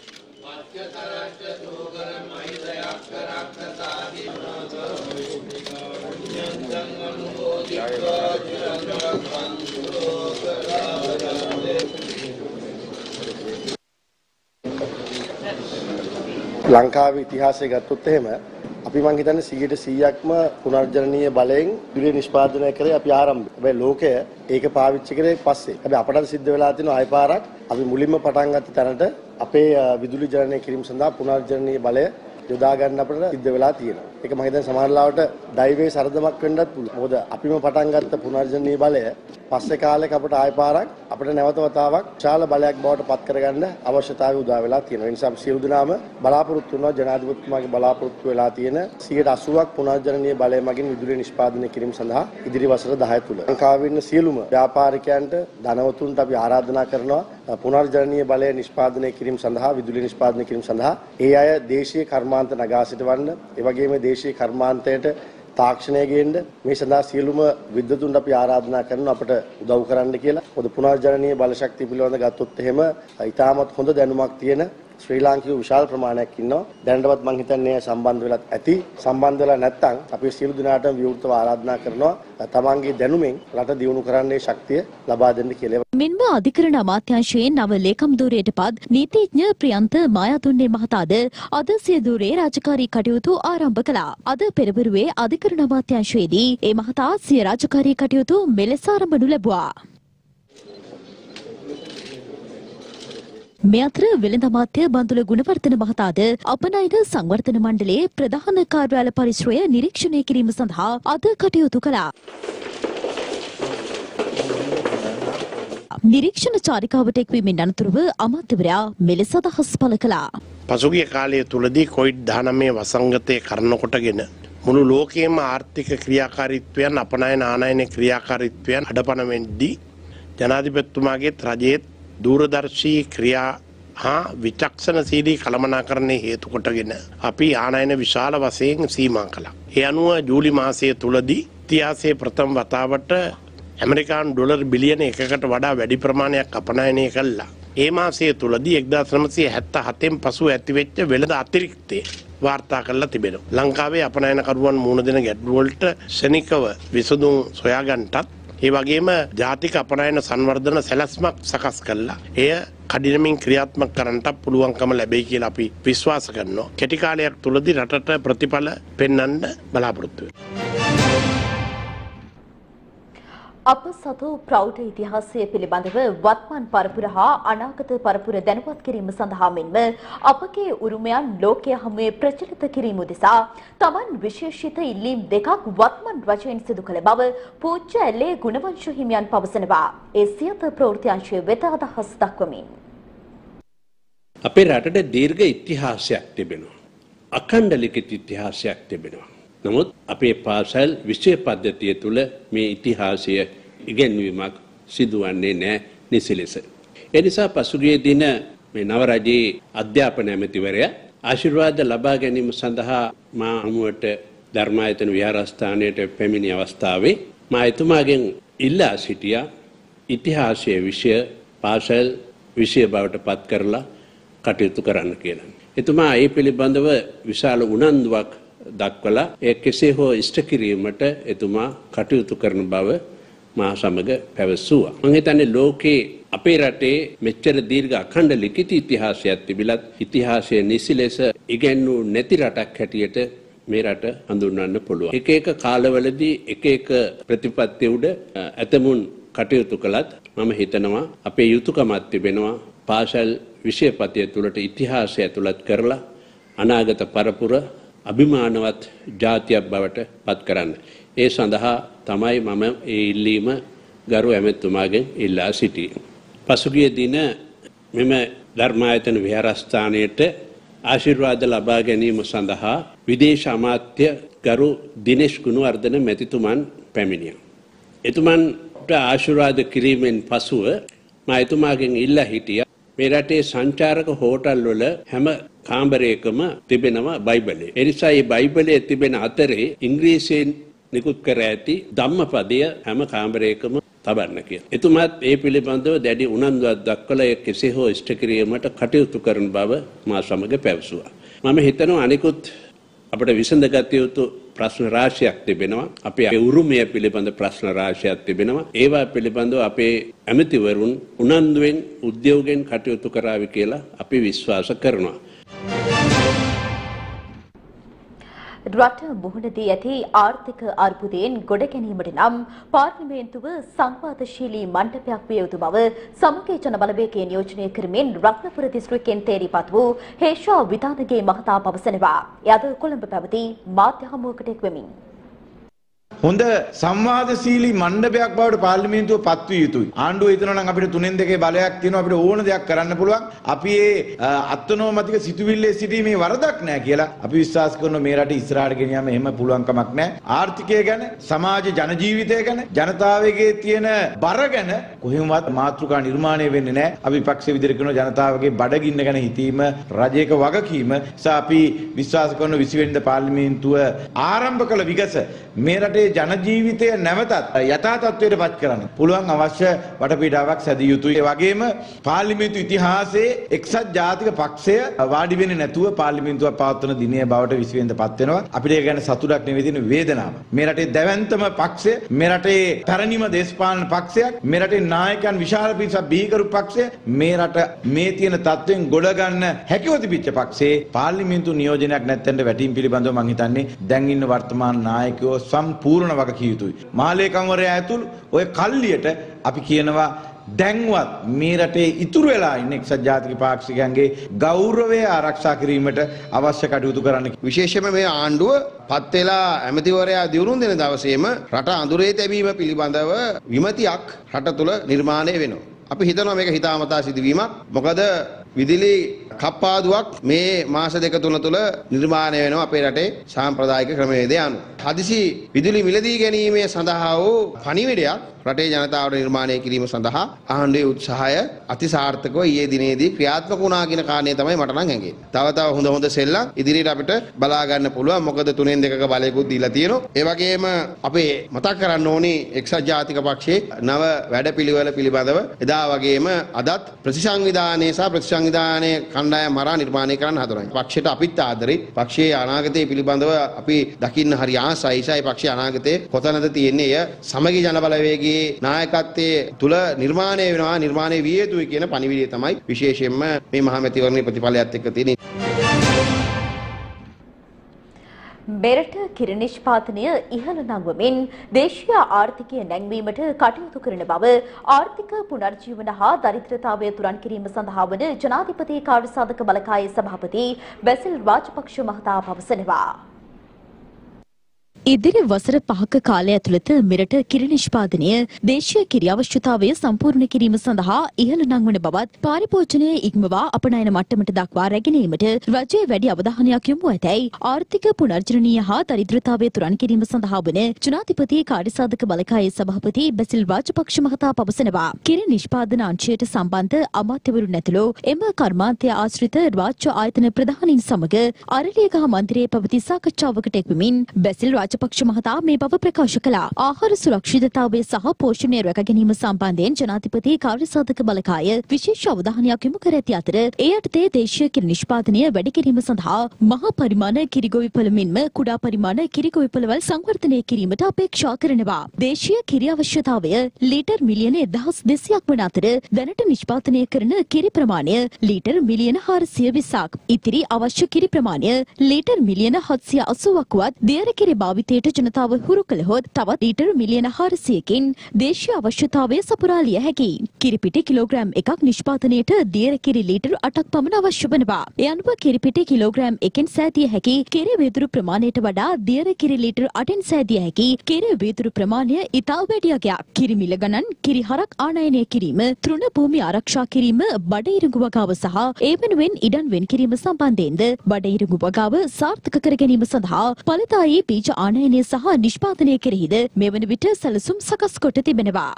ලංකාවේ ඉතිහාසය ගත්තොත් එහෙම අපි මං හිතන්නේ 100%ක්ම පුනර්ජනනීය බලයෙන් විදුලිය නිෂ්පාදනය කරේ අපි ආරම්භ. හැබැයි ලෝකය ඒක පාවිච්චි කරේ පස්සේ. හැබැයි අපටත් සිද්ධ වෙලා තියෙනවා ආය පාරක් අපි මුලින්ම පටන් ගත්ත තැනට අපේ විදුලි ජනනය කිරීම සඳහා පුනර්ජනනීය බලය යොදා ගන්න අපිට සිද්ධ වෙලා තියෙනවා. ඒක මම හිතන්නේ සමහර ලාවට ඩයිවේ සරදමක් වෙන්නත් පුළුවන්. මොකද අපිම පටන් ගත්ත පුනර්ජනනීය බලය පස්සේ කාලෙක අපිට ආය පාරක් අපිට නැවත වතාවක් විශාල බලයක් බවට පත් කරගන්න අවශ්‍යතාවය උදා වෙලා තියෙනවා. ඒ නිසා අපි සියලු දෙනාම බලාපොරොත්තු වෙනවා ජනාධිපතිතුමාගේ බලාපොරොත්තු වෙලා තියෙන 80%ක් පුනර්ජනනීය බලය මගින් විදුලිය නිෂ්පාදනය කිරීම සඳහා ඉදිරි වසර 10 තුල ලංකාවේ ඉන්න සියලුම ව්‍යාපාරිකයන්ට ධනවතුන්ට අපි ආරාධනා කරනවා පුනර්ජනනීය බලය නිෂ්පාදනය කිරීම සඳහා විදුලිය නිෂ්පාදනය කිරීම සඳහා ඒ අය දේශීය කර්මාන්ත නගා සිටවන්න ඒ වගේම දේශීය කර්මාන්තයට තාක්ෂණය ගේන්න මේ සඳහා සියලුම විද්වතුන්ට අපි ආරාධනා කරනවා අපට උදව් කරන්න කියලා. මොකද පුනර්ජනනීය බල ශක්තිය පිළිබඳව ගත්තොත් එහෙම ඉතාමත් හොඳ දැනුමක් තියෙන ශ්‍රී ලාංකික විශාල ප්‍රමාණයක් ඉන්නවා. දැනටවත් මම හිතන්නේ සම්බන්ධ වෙලත් ඇති. සම්බන්ධ වෙලා නැත්නම් අපි සියලු දෙනාටම විවෘතව ආරාධනා කරනවා තමන්ගේ දැනුමෙන් රට දියුණු කරන්නේ ශක්තිය ලබා දෙන්න කියලා. මෙන්ම අධිකරණ අමාත්‍යාංශයේ නව ලේකම් ධූරයට පත් නීතිඥ ප්‍රියන්ත මායාතුන්නේ මහතාද අද සිය ධූරයේ රාජකාරී කටයුතු ආරම්භ කළා. අද පෙරවරුවේ අධිකරණ අමාත්‍යාංශයේදී ඒ මහතා සිය රාජකාරී කටයුතු මෙලෙස ආරම්භනු ලැබුවා. මේ අතර වෙළඳ අමාත්‍ය බන්දුල ගුණවර්ධන මහතාද අපනයන සංවර්ධන මණ්ඩලයේ ප්‍රධාන කාර්යාල පරිශ්‍රය නිරීක්ෂණය කිරීම සඳහා අද කටයුතු කළා. නිරීක්ෂණ චාරිකාවට එක්වීමෙන් අනතුරුව අමාත්‍යවරයා මෙලෙස අදහස් පළ කළා. පසුගිය කාලය තුලදී COVID-19 වසංගතය කරන කොටගෙන මුළු ලෝකයේම ආර්ථික ක්‍රියාකාරීත්වයන් අපනයන ආනයන ක්‍රියාකාරීත්වයන් අඩපණ වෙද්දී ජනාධිපතිතුමාගේ රජයේ දූරදර්ශී ක්‍රියා හා විචක්ෂණශීලී කළමනාකරණය හේතු කොටගෙන අපි ආනයන විශාල වශයෙන් සීමා කළා. ඒ අනුව ජූලි මාසය තුලදී ඉතිහාසයේ ප්‍රථම වතාවට ඇමරිකානු ඩොලර් බිලියන 1කට වඩා වැඩි ප්‍රමාණයක් අපනයනය කළා. ඒ මාසය තුලදී 1977න් පසු ඇතිවෙච්ච වෙළඳ අතිරික්තය වාර්තා කරලා තිබෙනවා. ලංකාවේ අපනයනකරුවන් මුහුණ දෙන ගැටලු වලට ශනිකව විසඳුම් සොයාගන්නටත් ඒ වගේම ජාතික අපනයන සංවර්ධන සැලැස්මක් සකස් කළා. එය කඩිනමින් ක්‍රියාත්මක කරන්නට පුළුවන්කම ලැබෙයි කියලා අපි විශ්වාස කරනවා. කෙටි කාලයක් තුලදී රටට ප්‍රතිඵල පෙන්වන්න බලාපොරොත්තු අප සතු ප්‍රෞಢ ඉතිහාසය පිළිබඳව වත්මන් පරපුර හා අනාගත පරපුර දැනුවත් කිරීම සඳහා මෙන්ම අපගේ උරුමයන් ලෝකය හමුවේ ප්‍රචලිත කිරීම උදෙසා තමන් විශේෂිත ඉල්ලීම් දෙකක් වත්මන් රජයෙන් සිදු කළ බව පූජ්‍ය එල්.ඒ. ගුණවංශ හිමියන් පවසනවා. ඒ සියත ප්‍රවෘත්ති අංශය වෙත අදහස් දක්වමින් අපේ රටට දීර්ඝ ඉතිහාසයක් තිබෙනවා. අඛණ්ඩ ලිඛිත ඉතිහාසයක් තිබෙනවා. නමුත් අපේ පාසල් විෂය පද්ධතිය තුළ මේ ඉතිහාසය ඉගෙනීමක් සිදුවන්නේ නැහැ නිසි ලෙස. ඒ නිසා පසුගිය දින මේ නව රජයේ අධ්‍යාපන ඇමතිවරයා ආශිර්වාද ලබා ගැනීම සඳහා මා හමුවට ධර්මායතන විහාරස්ථානයට පැමිණි අවස්ථාවේ මා එතුමාගෙන් ඉල්ලා සිටියා ඉතිහාසයේ විෂය පාසල් විෂය බවට පත් කරලා කටයුතු කරන්න කියලා. එතුමා ඒ පිළිබඳව විශාල උනන්දුවක් දක්වලා ඒ කෙසේ හෝ ඉෂ්ට කිරීමට එතුමා කටයුතු කරන බව මා සමග පැවසුවා. මම හිතන්නේ ලෝකේ අපේ රටේ මෙච්චර දීර්ඝ අඛණ්ඩ ලිඛිත ඉතිහාසයක් තිබිලත් ඉතිහාසය නිසි ලෙස ඉගෙනු නැති රටක් හැටියට මේ රට හඳුන්වන්න පුළුවන්. එක එක කාලවලදී එක එක ප්‍රතිපත්ති උඩ ඇතමුන් කටයුතු කළත් මම හිතනවා අපේ යුතුයකමක් තිබෙනවා පාසල් විෂයපතය තුළට ඉතිහාසය ඇතුළත් කරලා අනාගත පරපුර අභිමානවත් ජාතියක් බවට පත් කරන්න. ඒ සඳහා තමයි මම ඒ ඉල්ලීම ගරු ඇමතුමාගෙන් ඉල්ලා සිටියේ. පසුගිය දින මෙම ධර්මායතන විහාරස්ථානයට ආශිර්වාද ලබා ගැනීම සඳහා විදේශ අමාත්‍ය ගරු දිනේෂ් ගුණවර්ධන මැතිතුමන් පැමිණියා. එතුමන්ට ආශිර්වාද කිරීමෙන් පසුව මා එතුමාගෙන් ඉල්ලා හිටියා මේ රටේ සංචාරක හෝටල් වල හැම කාමරයකම තිබෙනවා බයිබලය. ඒ නිසා මේ බයිබලයේ තිබෙන අතරේ ඉංග්‍රීසියෙන් නිකුත් කර ඇති ධම්මපදය හැම කාමරයකම තබන්න කියලා. එතුමාත් ඒ පිළිබඳව දැඩි උනන්දුවක් දක්වලා ඒ කෙසේ හෝ ඉෂ්ට කිරීමට කටයුතු කරන බව මා සමග පැවසුවා. මම හිතනවා අනිකුත් අපිට විසඳගත යුතු ප්‍රශ්න රාශියක් තිබෙනවා. අපේ උරුමය පිළිබඳ ප්‍රශ්න රාශියක් තිබෙනවා. ඒවා පිළිබඳව අපේ ඇමතිවරුන් උනන්දුවෙන් උද්‍යෝගයෙන් කටයුතු කරાવી කියලා අපි විශ්වාස කරනවා. රට මුහුණ දී ඇති ආර්ථික අර්බුදයෙන් ගොඩ ගැනීමට නම් පාර්ලිමේන්තුව සංවාදශීලී මණ්ඩපයක් විය යුතු බව සමගි ජන බලවේගයේ නියෝජනය කරමින් රත්නපුර දිස්ත්‍රික්කයෙන් තේරීපත් වූ හේෂා විතානගේ මහතා පවසනවා. එයද කොළඹ පැවති මාධ්‍ය හමුවකට එක්වෙමින් හොඳ සංවාදශීලී මණ්ඩපයක් බවට පාර්ලිමේන්තුව පත් විය යුතුයි. ආණ්ඩුව හිතනවා නම් අපිට 3න් 2 බලයක් තියෙනවා අපිට ඕන දෙයක් කරන්න පුළුවන්. අපි මේ අත්නෝමතික සිතුවිල්ලේ සිටීමේ වරදක් නැහැ කියලා අපි විශ්වාස කරනවා මේ රට ඉස්සරහට ගෙන යාම එහෙම පුළුවන් කමක් නැහැ. ආර්ථිකය ගැන, සමාජ ජන ජීවිතය ගැන, ජනතාවගේ තියෙන බර ගැන කොහෙන්වත් මාතෘකා නිර්මාණය වෙන්නේ නැහැ. අපි පක්ෂ විදිහට කරන ජනතාවගේ බඩගින්න ගැන හිතීම රජයක වගකීම. නිසා අපි විශ්වාස කරන 20 වෙනිදා පාර්ලිමේන්තුව ආරම්භ කළ විගස මේ රටේ ජන ජීවිතය නැවතත් යථා තත්ත්වයට පත් කරන්න පුළුවන් අවශ්‍ය වටපිටාවක් සැදිය යුතුයි. ඒ වගේම පාර්ලිමේන්තු ඉතිහාසයේ එක්සත් ජාතික පක්ෂය වාඩි වෙන්නේ නැතුව පාර්ලිමේන්තුවක් පවත්වන දිනය බවට 20 වෙනිදා පත් වෙනවා. අපිට ඒ ගැන සතුටක් නෙවෙයි තියෙන වේදනාව. මේ රටේ දැවැන්තම පක්ෂය, මේ රටේ පැරණිම දේශපාලන පක්ෂයක්, මේ රටේ නායකයන් විශාල පිරිසක් බිහිකරු පක්ෂය, මේ රට මේ තියෙන තත්ත්වෙන් ගොඩ ගන්න හැකියව තිබිච්ච පක්ෂයේ පාර්ලිමේන්තු නියෝජනයක් නැත්තෙන්ට වැටීම් පිළිබඳව මම හිතන්නේ දැන් ඉන්න වර්තමාන නායකයෝ සම්පූර්ණ වගකිය යුතුයි. මාලේකම්වරයා ඇතුළු ඔය කල්ලියට අපි කියනවා දැන්වත් මේ රටේ ඉතුරු වෙලා ඉන්න එක්සත් ජාතික පාක්ෂිකයන්ගේ ගෞරවය ආරක්ෂා කිරීමට අවශ්‍ය කටයුතු කරන්න. විශේෂයෙන්ම මේ ආණ්ඩුව පත් වෙලා ඇමතිවරයා දියුණු දෙන දවසේම රට අඳුරේ තැබීම පිළිබඳව විමතියක් රට තුළ නිර්මාණය වෙනවා. අපි හිතනවා මේක හිතාමතා සිදුවීමක්. මොකද විදුලි කප්පාදුවක් මේ මාස දෙක තුන තුළ නිර්මාණය වෙනවා අපේ රටේ සාම්ප්‍රදායික ක්‍රමවේදය අනුව. හදිසි විදුලි මිලදී ගැනීමේ සඳහා වූ පණිවිඩයක් රටේ ජනතාවට නිර්මාණය කිරීම සඳහා ආණ්ඩුවේ උත්සාහය අතිසාර්ථකව ඊයේ දිනේදී ක්‍රියාත්මක වුණා කියන කාරණේ තමයි මට නම් හැඟෙන්නේ. තව හොඳ සෙල්ලම් ඉදිරියට අපිට බලා ගන්න පුළුවන්. මොකද 3න් 2ක බලයකුත් දීලා තියෙනවා. ඒ වගේම අපේ මතක් කරන්න ඕනේ එක්සත් ජාතික පක්ෂයේ නව වැඩපිළිවෙල පිළිබඳව එදා වගේම අදත් ප්‍රතිසංවිධානයේ සහ ප්‍රතිසංවිධානයේ කණ්ඩායම් මරා නිර්මාණය කරන්න හදනවා. පක්ෂයට අපිත් ආදරේ. පක්ෂයේ අනාගතය පිළිබඳව අපි දකින්න හරි ආසයිසයි පක්ෂය අනාගතයේ කොතනද තියෙන්නේ එය සමගි ජන බලවේගයේ නායකත්වයේ තුල නිර්මාණය වෙනවා නිර්මාණය විය යුතුයි කියන පණිවිඩය තමයි විශේෂයෙන්ම මේ මහමැතිවරණයේ ප්‍රතිඵලයත් එක්ක තියෙන්නේ. මෙරට කිරි නිෂ්පාදනය ඉහළ නංවමින් දේශීය ආර්ථිකය නැංවීමට කටයුතු කරන බව ආර්ථික පුනර්ජීවන හා දරිද්‍රතාවය තුරන් කිරීම සඳහා වන ජනාධිපති කාර්යසාධක බලකායේ සභාපති බැසිල් රාජපක්ෂ මහතා පවසනවා. ඉදිරි වසර 5ක කාලය ඇතුළත මෙරට කිරි නිෂ්පාදනය දේශීය කිරි අවශ්‍යතාවය සම්පූර්ණ කිරීම සඳහා ඉහළ නංවන බවත් පාරිභෝජනයේ ඉක්මවා අපනයන මට්ටමට දක්වා රැගෙනීමට රජය වැඩි අවධානයක් යොමු ඇතැයි ආර්ථික පුනර්ජනනීය හා දරිද්‍රතාවය තුරන් කිරීම සඳහා වන ජනාධිපති කාර්යසාධක බලකායේ සභාපති බැසිල් රාජපක්ෂ මහතා පවසනවා. කිරි නිෂ්පාදන අංශයට සම්බන්ධ අමාත්‍යවරුන් ඇතුළු එම කර්මාන්තය ආශ්‍රිත රාජ්‍ය ආයතන ප්‍රධානීන් සමග අරලියගහ මන්දිරයේ පැවති සාකච්ඡාවකට එක්වමින් බැසිල් රාජපක්ෂ මහතා මේ බව ප්‍රකාශ කළා. ආහාර සුරක්ෂිතතාවය සහ පෝෂණය රැක ගැනීම සම්බන්ධයෙන් ජනාධිපති කාර්යසාධක බලකාය විශේෂ අවධානයක් යොමු කර ඇති අතර ඒ යටතේ දේශීය කිරි නිෂ්පාදනය වැඩි කිරීම සඳහා මහා පරිමාණ කිරිගොවිපළ මෙන්ම කුඩා පරිමාණ කිරිගොවිපළවල් සංවර්ධනය කිරීමට අපේක්ෂා කරනවා. දේශීය කිරි අවශ්‍යතාවය ලීටර් මිලියන 1200ක් වන අතර දැනට නිෂ්පාදනය කරන කිරි ප්‍රමාණය ලීටර් මිලියන 420ක්. ඉතිරි අවශ්‍ය කිරි ප්‍රමාණය ලීටර් මිලියන 780ක් වත් දියර කිරි භාවිතයට ජනතාව හුරු කළහොත් තවත් ලීටර් මිලියන 400කින් දේශීය අවශ්‍යතාවය සපුරාලිය හැකියි. කිරිපිටි කිලෝග්‍රෑම් එකක් නිෂ්පාදනයට දියර කිරි ලීටර් 8ක් පමණ අවශ්‍ය වනවා. ඒ අනුව කිරිපිටි කිලෝග්‍රෑම් 1කින් සෑදිය හැකි කිරි වීදුරු ප්‍රමාණයට වඩා දියර කිරි ලීටර් 8න් සෑදිය හැකි කිරි වීදුරු ප්‍රමාණය ඉතා වැඩි අගයක්. කිරි මිල ගණන්, කිරි හරක් ආනයනය කිරීම, තෘණ භූමි ආරක්ෂා කිරීම, බඩ ඉරඟු වගාව සහ ඒ වෙනුවෙන් ඉඩම් වෙන් කිරීම සම්බන්ධයෙන්ද බඩ ඉරඟු වගාව සාර්ථක කර ගැනීම සඳහා ඵලදායී බීජ ආනයනය සහ නිෂ්පාදනය කෙරෙහිද මෙවන විට සැලසුම් සකස් කොට තිබෙනවා.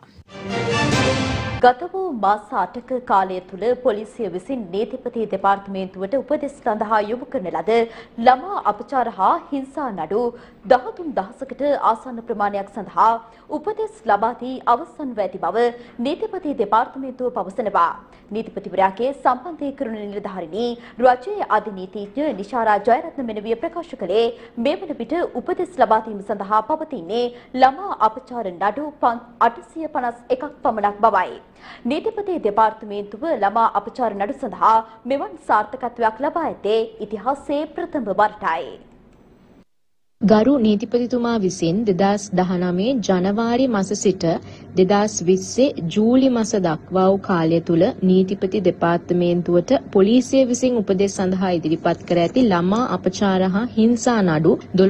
ගත වූ මාස 8ක කාලය තුළ පොලිසිය විසින් නීතිපති දෙපාර්තමේන්තුවට උපදෙස් සඳහා යොමු කරන ලද ළමා අපචාර හා හිංසා නඩු 13000කට ආසන්න ප්‍රමාණයක් සඳහා උපදෙස් ලබා දී අවසන්ව ඇති බව නීතිපති දෙපාර්තමේන්තුව පවසනවා. නීතිපතිවරයාගේ සම්බන්ධීකරණ නිලධාරිණී රජයේ අධිනීතිඥ නිශාරා ජයරත්න මෙනවිය ප්‍රකාශ කළේ මේ වන විට උපදෙස් ලබා දීම සඳහා පවතින්නේ ළමා අපචාර නඩු 851ක් පමණක් බවයි. නීතිපති දෙපාර්තමේන්තුව ළමා අපචාර නඩු සඳහා මෙවන් සාර්ථකත්වයක් ලබා ඇත්තේ ඉතිහාසයේ ප්‍රථම වරටයි. ගරු නීතිපතිතුමා විසින් 2019 ජනවාරි මාස සිට 2020 ජූලි මාස දක්වා වූ කාලය තුල නීතිපති දෙපාර්තමේන්තුවට පොලිසිය විසින් උපදෙස් සඳහා ඉදිරිපත් කර ඇති ළමා අපචාර හා හිංසා නඩු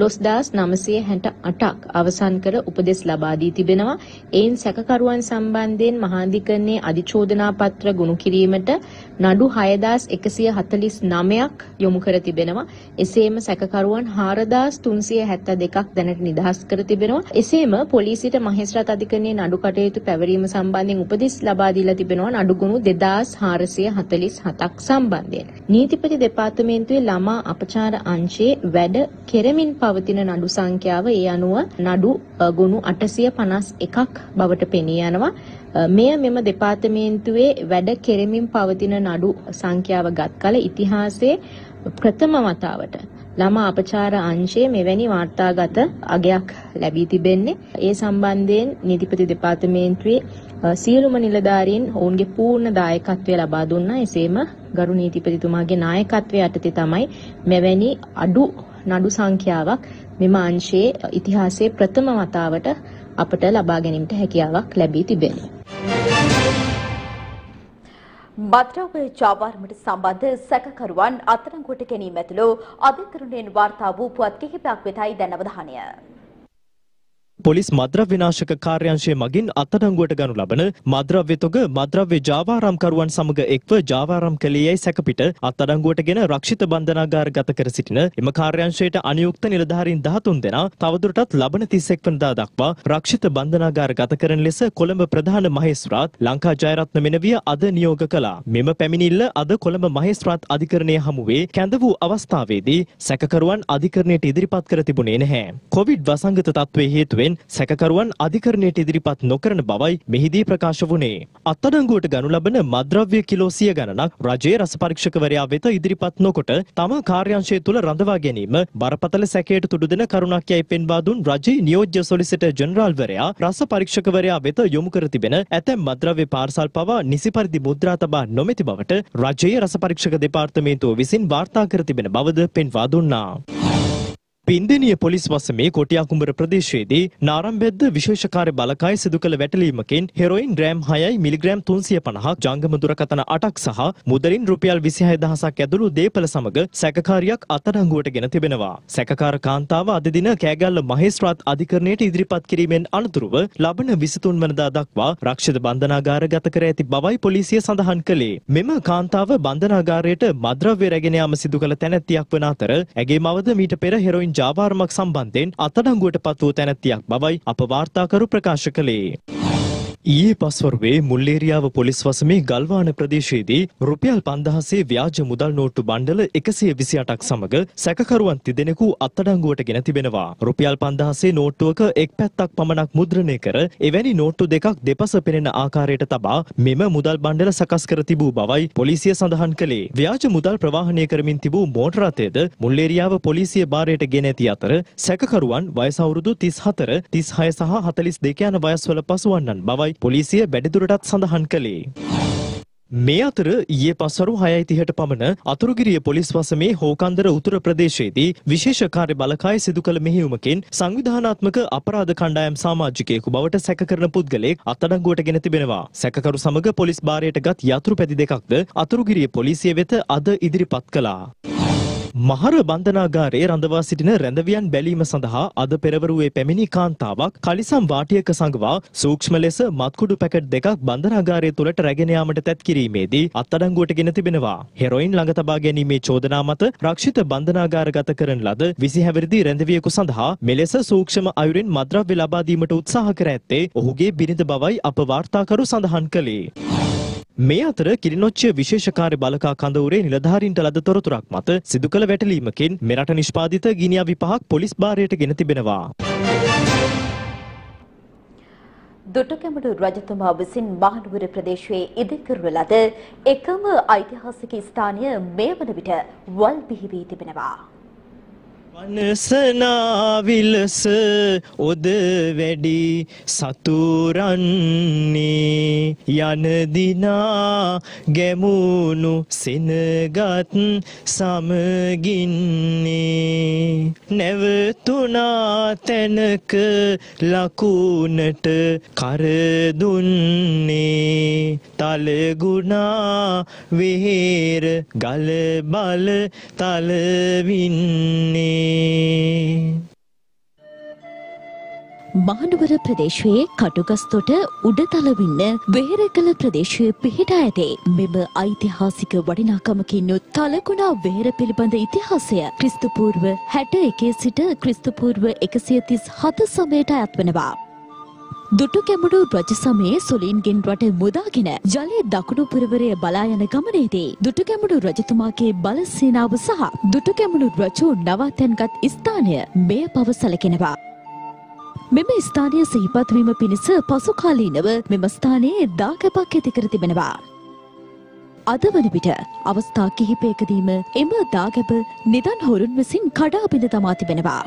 12968ක් අවසන් කර උපදෙස් ලබා දී තිබෙනවා. එයින් සැකකරුවන් සම්බන්ධයෙන් මහාධිකරණයේ අධිචෝදනා පත්‍ර ගොනු කිරීමට නඩු 6149ක් යොමු කර තිබෙනවා. එසේම සැකකරුවන් 4372ක් දැනට නිදහස් කර තිබෙනවා. එසේම පොලිසියට මහේස්ත්‍රාත් අධිකරණයේ නඩු කටයුතු පැවරීම සම්බන්ධයෙන් උපදෙස් ලබා දීලා තිබෙනවා නඩු ගුණු 2447ක් සම්බන්ධයෙන්. නීතිපති දෙපාර්තමේන්තුවේ ළමා අපචාර අංශයේ වැඩ කෙරමින් පවතින නඩු සංඛ්‍යාව ඒ අනුව නඩු ගුණු 851ක් බවට පෙනී යනවා. මෙම දෙපාර්තමේන්තුවේ වැඩ කෙරෙමින් පවතින නඩු සංඛ්‍යාව ගත් කල ඉතිහාසයේ ප්‍රථම වතාවට ළමා අපචාර අංශයේ මෙවැනි වාර්තාගත අගයක් ලැබී තිබෙන්නේ. ඒ සම්බන්ධයෙන් නීතිපති දෙපාර්තමේන්තුවේ සියලුම නිලධාරීන් ඔවුන්ගේ පූර්ණ දායකත්වය ලබා දුන්නා. එසේම ගරු නීතිපතිතුමාගේ නායකත්වය යටතේ තමයි මෙවැනි අඩු නඩු සංඛ්‍යාවක් මෙම අංශයේ ඉතිහාසයේ ප්‍රථම වතාවට අපට ලබා ගැනීමට හැකියාවක් ලැබී තිබෙනවා. මත්ද්‍රව්‍ය ජාවාරමට සම්බන්ධ සැකකරුවන් අත්අඩංගුවට ගැනීම ඇතුළු අධිකරණයෙන් වාර්තා වූ පුවත් කිහිපයක් වෙතයි දැන් අවධානය. පොලිස් මද්‍රව්‍ය විනාශක කාර්යාංශය මගින් අත්අඩංගුවට ගනු ලබන මද්‍රව්‍ය තොග මද්‍රව්‍ය ජාවාරම්කරුවන් සමග එක්ව ජාවාරම් කළේයයි සැකපිට අත්අඩංගුවටගෙන රක්ෂිත බන්ධනාගාර ගත කර සිටින එම කාර්යාංශයට අනියුක්ත නිලධාරීන් 13 දෙනා තවදුරටත් ලබන 31 වෙනිදා දක්වා රක්ෂිත බන්ධනාගාර ගත කරන ලෙස කොළඹ ප්‍රධාන මහේස්ත්‍රාත් ලංකා ජයරත්න මෙනවිය අද නියෝග කළා. මෙම පැමිණිල්ල අද කොළඹ මහේස්ත්‍රාත් අධිකරණය හමුවේ කැඳ වූ අවස්ථාවේදී සැකකරුවන් අධිකරණයට ඉදිරිපත් කර තිබුණේ නැහැ. කොවිඩ් වසංගත තත්ත්වයේ හේතුවෙන් බැවින් සැකකරුවන් අධිකරණයට ඉදිරිපත් නොකරන බවයි මෙහිදී ප්‍රකාශ වුණේ. අත්අඩංගුවට ගනු ලබන මද්‍රව්‍ය කිලෝ 100 ගණනක් රජයේ රස පරීක්ෂකවරයා වෙත ඉදිරිපත් නොකොට තම කාර්යාංශය තුළ රඳවා ගැනීම බරපතල සැකයට තුඩු දෙන කරුණක් යයි පෙන්වා දුන් රජයේ නියෝජ්‍ය සොලිසිටර් ජෙනරාල්වරයා රස පරීක්ෂකවරයා වෙත යොමු කර තිබෙන ඇතැම් මද්‍රව්‍ය පාර්සල් පවා නිසි පරිදි මුද්‍රා තබා නොමැති බවට රජයේ රස පරීක්ෂක දෙපාර්තමේන්තුව විසින් වාර්තා කර තිබෙන බවද පෙන්වා දුන්නා. පින්දෙනිය පොලිස් වසමේ කොටියාකුඹර ප්‍රදේශයේදී නාරම්බෙද්ද විශේෂ කාර්ය බලකාය සිදු කළ වැටලීමකින් හෙරොයින් ග්‍රෑම් 6යි මිලිග්‍රෑම් 350ක් ජංගම දුරකථන 8ක් සහ මුදලින් රුපියල් 26000ක් ඇතුළු දේපල සමග සැකකාරියක් අත්අඩංගුවට ගෙන තිබෙනවා. සැකකාර කාන්තාව අද දින කෑගල්ල මහේස්ත්‍රාත් අධිකරණයට ඉදිරිපත් කිරීමෙන් අනතුරුව ලබන 23 වනදා දක්වා රක්ෂිත බන්ධනාගාරගත කර ඇති බවයි පොලිසිය සඳහන් කළේ. මෙම කාන්තාව බන්ධනාගාරයට මද්‍රව්‍ය රැගෙන යාම සිදු කළ තැනැත්තියක් වන අතර ඇගේ මවද මීට පෙර හෙරොයින් ජාවාරමක් සම්බන්ධයෙන් අත්අඩංගුවට පත් වූ තැනැත්තියක් බවයි අප වාර්තාකරු ප්‍රකාශ කළේ. ඊයේ පස්වරුවේ මුල්ලේරියාව පොලිස් වසමේ ගල්වාන ප්‍රදේශයේදී රුපියල් 5000 ව්‍යාජ මුදල් නෝට්ටු බණ්ඩල 128ක් සමග සැකකරුවන් තිදෙනෙකු අත්අඩංගුවට ගෙන තිබෙනවා. රුපියල් 5000 නෝට්ටුවක එක් පැත්තක් පමණක් මුද්‍රණය කර එවැනි නෝට්ටු දෙකක් දෙපස පෙනෙන ආකාරයට තබා මෙම මුදල් බණ්ඩල සකස් කර තිබූ බවයි පොලිසිය සඳහන් කළේ. ව්‍යාජ මුදල් ප්‍රවාහනය කරමින් තිබූ මෝටර රථයද මුල්ලේරියාව පොලිසිය භාරයට ගෙන ඇති අතර සැකකරුවන් වයස අවුරුදු 34, 36 සහ 42 යන වයස්වල පසුවන්නන් බවයි පොලිසිය වැඩිදුරටත් සඳහන් කළේ. මේ අතර ඊයේ පස්වරු 6:30ට පමණ අතුරුගිරිය පොලිස් වසමේ හෝකන්දර උතුර ප්‍රදේශයේදී විශේෂ කාර්ය බලකාය සිදු කළ මෙහෙයුමකින් සංවිධානාත්මක අපරාධ කණ්ඩායම් සමාජිකයෙකු බවට සැකකරන පුද්ගලයෙක් අත්අඩංගුවට ගෙන තිබෙනවා. සැකකරු සමග පොලිස් භාරයට ගත් යතුරු පැදි දෙකක්ද අතුරුගිරිය පොලිසිය වෙත අද ඉදිරිපත් කළා. මහර බන්ධනාගාරයේ රඳවා සිටින රැඳවියන් බැලීම සඳහා අද පෙරවරුවේ පැමිණි කාන්තාවක් කලිසම් වාටියක සඟවා සූක්ෂම ලෙස මත්කුඩු පැකට් දෙකක් බන්ධනාගාරය තුළට රැගෙන යාමට තැත් කිරීමේදී අත්අඩංගුවට ගෙන තිබෙනවා. හෙරොයින් ළඟ තබා ගැනීමේ චෝදනා මත රක්ෂිත බන්ධනාගාරගත කරන ලද 20 හැවිරිදි රැඳවියෙකු සඳහා මෙලෙස සූක්ෂම අයුරින් මද්‍රව්‍ය ලබා දීමට උත්සාහ කර ඇත්තේ ඔහුගේ බිරිඳ බවයි අප වාර්තාකරු සඳහන් කළේ. මේ අතර කිලිනොච්චිය විශේෂ කාර්ය බලකා කඳවුරේ නිලධාරීන්ට ලද තොරතුරක් මත සිදු කළ වැටලීමකින් මෙරට නිෂ්පාදිත ගිනි අවි 5ක් පොලිස් භාරයට ගෙන තිබෙනවා. දුටුගැමුණු රජතුමා විසින් මහනුවර ප්‍රදේශයේ ඉදිකරන ලද එකම ඓතිහාසික ස්ථානය මේ වන විට වල් බිහි වී තිබෙනවා. වනසනා විලස ඔද වැඩි සතුරන්නේ යන දිනා ගැමුණු සෙනගත් සමගින්නේ නැවතුනා තැනක ලකුණට කර දුන්නේ තලගුණා වෙහෙර ගල බල තලවින්නේ. මහනුවර ප්‍රදේශයේ කටුගස්තොට උඩතලවින්න වෙහෙරකල ප්‍රදේශයේ පිහිටා ඇතේ මෙම ඓතිහාසික වටිනාකමකින් යුත් තලකුණා වෙහෙර පිළිබඳ ඉතිහාසය ක්‍රිස්තු පූර්ව 61 සිට ක්‍රිස්තු පූර්ව 137 සමයට අයත් වනවා. දුටුගැමුණු රජ සමයේ සොලීන්ගෙන් රට මුදාගෙන ජලයේ දකුණු පුරවරය බලා යන ගමනේදී දුටුගැමුණු රජතුමාගේ බල සේනාව සහ දුටුගැමුණු රජු නවාතැන්ගත් ස්ථානය මෙය බව සැලකෙනවා. මෙම ස්ථානය සිහිපත් වීම පිණිස පසු කාලීනව මෙම ස්ථානයේ දාගැබක් ඇති කර තිබෙනවා. අද වන විට අවස්ථා කිහිපයකදීම එම දාගැබ නිදන් හොරුන් විසින් කඩා බිඳ දමා තිබෙනවා.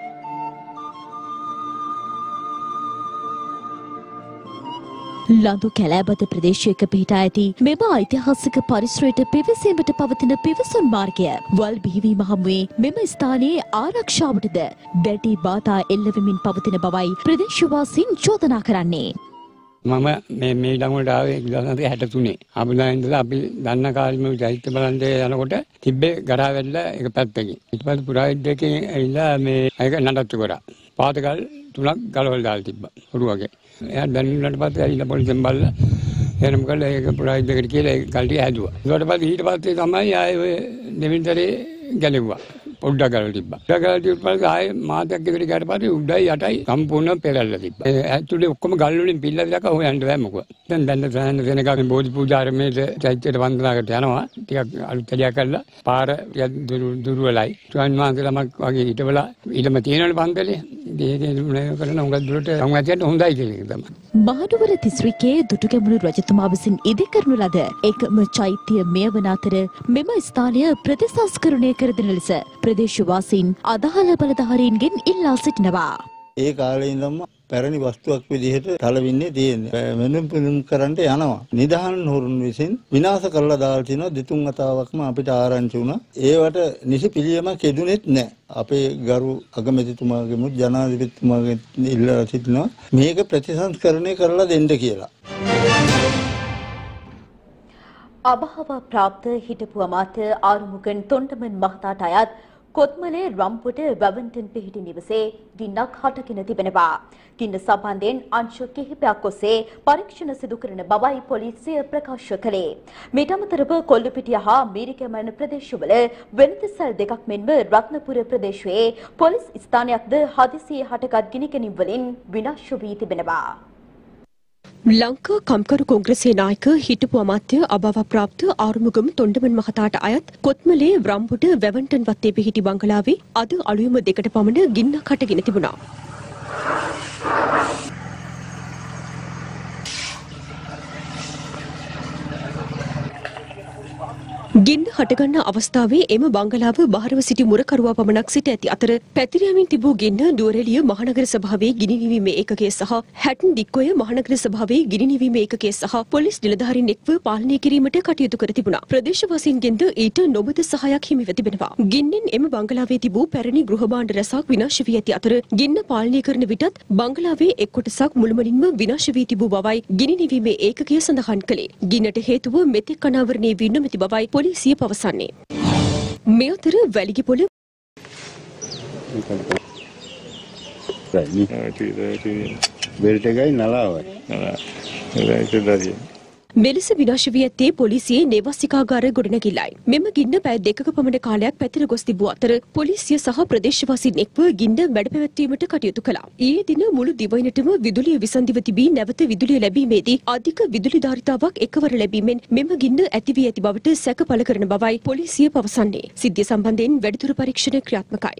ලඳු කැලෑබද ප්‍රදේශයක පිහිටා ඇති මෙම ඓතිහාසික පරිසරයට පිවිසීමට පවතින පිවිසුම් මාර්ගය වල් බිහිවීම හමුවේ මෙම ස්ථානයේ ආරක්ෂාවටද දැඩි බාධා එල්ලවෙමින් පවතින බවයි ප්‍රදේශවාසීන් චෝදනා කරන්නේ. මම මේ ළඟට ආවේ 1963. අපිලා ඉඳලා අපි දන්න කාලෙම චෛත්‍ය බලන්නේ යනකොට තිබ්බේ ගරා වැල්ල එක පැත්තකින්. ඊට පස්සේ පුරාවිද්‍යාවකින් ඇවිල්ලා මේ ඒක නඩත්තු කරා. පාදකල් 3ක් ගලවලා දාලා තිබ්බා. ඔරුවගේ. එයා දැනුම්ලට පස්සේ ඇවිල්ලා පොලිසියෙන් බලලා එනම කළා ඒක පුරාවිද්‍යාවකට කියලා ඒ කල්ටි හැදුවා. ඊට පස්සේ තමයි ආයේ ඔය දෙවින්තරේ ගැලෙව්වා. උඩ ගලවලා තිබ්බා. උඩ ගලවලා තිබ්බත් ආයේ මාතක් ගෙදර ගියාට පස්සේ උඩයි යටයි සම්පූර්ණ පෙරල්ලා තිබ්බා. ඒ ඇතුලේ ඔක්කොම ගල් වලින් පිල්ලා දාලා හොයන්න බෑ මොකද. දැන් සෑහෙන දෙනකම් බෝධි පූජාරමේට චෛත්‍යයට වන්දනාකට යනවා. ටිකක් අලුත්දලිය කරලා පාර දුරවලයි. ස්වාමීන් වහන්සේලාමක් වගේ හිටවලා ඊටම තියෙනවනේ පන්සලේ. දේහේ නුනේ කරන උඟක් දුරට සංවාදයට හොඳයි කියන එක තමයි. මහනුවර දිස්ත්‍රික්කයේ දුටුගැමුණු රජතුමා විසින් ඉදිකරනු ලද එකම චෛත්‍ය මෙය වන අතර මෙම ස්ථානය ප්‍රතිසංස්කරණය කර දෙන ලෙස ප්‍රදේශවාසීන් අදාළ බලධාරීන්ගෙන් ඉල්ලා සිටිනවා. ඒ කාලේ ඉඳන්ම පැරණි වස්තුවක් විදිහට තලවින්නේ තියෙන්නේ. මෙන්න පිළිම් කරන්න යනවා. නිදහන් හොරුන් විසින් විනාශ කරලා දාලා තිනවා දෙතුන් වතාවක්ම අපිට ආරංචි වුණා. ඒවට නිසි පිළියමක් යෙදුනේත් නැහැ. අපේ ගරු අගමැතිතුමාගේ මුත් ජනාධිපතිතුමාගේ ඉල්ලා සිටිනවා මේක ප්‍රතිසංස්කරණය කරලා දෙන්න කියලා. අභාව ප්‍රාප්ත හිටපු අමාත්‍ය ආරුමුගන් තොණ්ඩමන් මහතාට අයත් කොත්මලේ රම්පොට වැවන්ටන් පිහිටි නිවසේ ගින්නක් හටගෙන තිබෙනවා. ගින්න සම්බන්ධයෙන් අංශ කිහිපයක් ඔස්සේ පරීක්ෂණ සිදු කරන බවයි පොලිසිය ප්‍රකාශ කළේ. මීට අමතරව කොල්ලුපිටිය හා මීරිකැමන ප්‍රදේශවල වෙනතසල් දෙකක් මෙන්ම රත්නපුර ප්‍රදේශයේ පොලිස් ස්ථානයක්ද හදිසියේ හටගත් ගිනිගැනීම් වලින් විනාශ වී තිබෙනවා. ලංකා කම්කරු කොංග්‍රසයේ නායක හිටපු අමාත්‍ය අභාව ප්‍රාප්ත ආරුමුගම තොණ්ඩමන් මහතාට අයත් කොත්මලේ රම්පොට වැවන්ටන් වත්තේ පිහිටි බංගලාවේ අද අලුයම දෙකට පමණ ගින්නක් හටගෙන තිබුණා. ගින්න හටගන්න අවස්ථාවේ එම බංගලාව බහරව සිටි මුරකරුවා පමණක් සිට ඇති අතර පැතිරයමින් තිබූ ගින්න නුවරඑළිය මහනගර සභාවේ ගිනි නිවීමේ ඒකකය සහ හැටන් දික්කොය මහනගර සභාවේ ගිනි නිවීමේ ඒකකය සහ පොලිස් නිලධාරීන් එක්ව පාලනය කිරීමට කටයුතු කර තිබුණා. ප්‍රදේශවාසීන්ගෙන්ද ඊට නොබද සහායක් හිමිව තිබෙනවා. ගින්නෙන් එම බංගලාවේ තිබූ පැරණි ගෘහ භාණ්ඩ රැසක් විනාශ වී ඇති අතර ගින්න පාලනය කරන විටත් බංගලාවේ එක් කොටසක් මුළුමනින්ම විනාශ වී තිබූ බවයි ගිනි නිවීමේ ඒකකය සඳහන් කළේ. ගින්නට හේතුව මෙතෙක් අනාවරණය වී නොමැති බවයි පොලිසිය පවසන්නේ. මේ අතර වැලිගිපොළ බෙල්ට් එකයි නලාවයි. මෙලෙස විනාශ වී ඇත්තේ පොලිසියේ නේවාසිකාගාර ගොඩනැගිල්ලයි. මෙම ගින්න පැය දෙකක පමණ කාලයක් පැතිර ගොස් තිබූ අතර පොලිසිය සහ ප්‍රදේශවාසීන් එක්ව ගින්න මැඩ පැවැත්වීමට කටයුතු කළා. ඊයේ දින මුළු දිවයිනටම විදුලිය විසන්දිව තිබී නැවත විදුලිය ලැබීමේදී අධික විදුලි ධාරිතාවක් එකවර ලැබීමෙන් මෙම ගින්න ඇති වී ඇති බවට සැක පළ කරන බවයි පොලිසිය පවසන්නේ. සිද්ධිය සම්බන්ධයෙන් වැඩිදුර පරීක්ෂණ ක්‍රියාත්මකයි.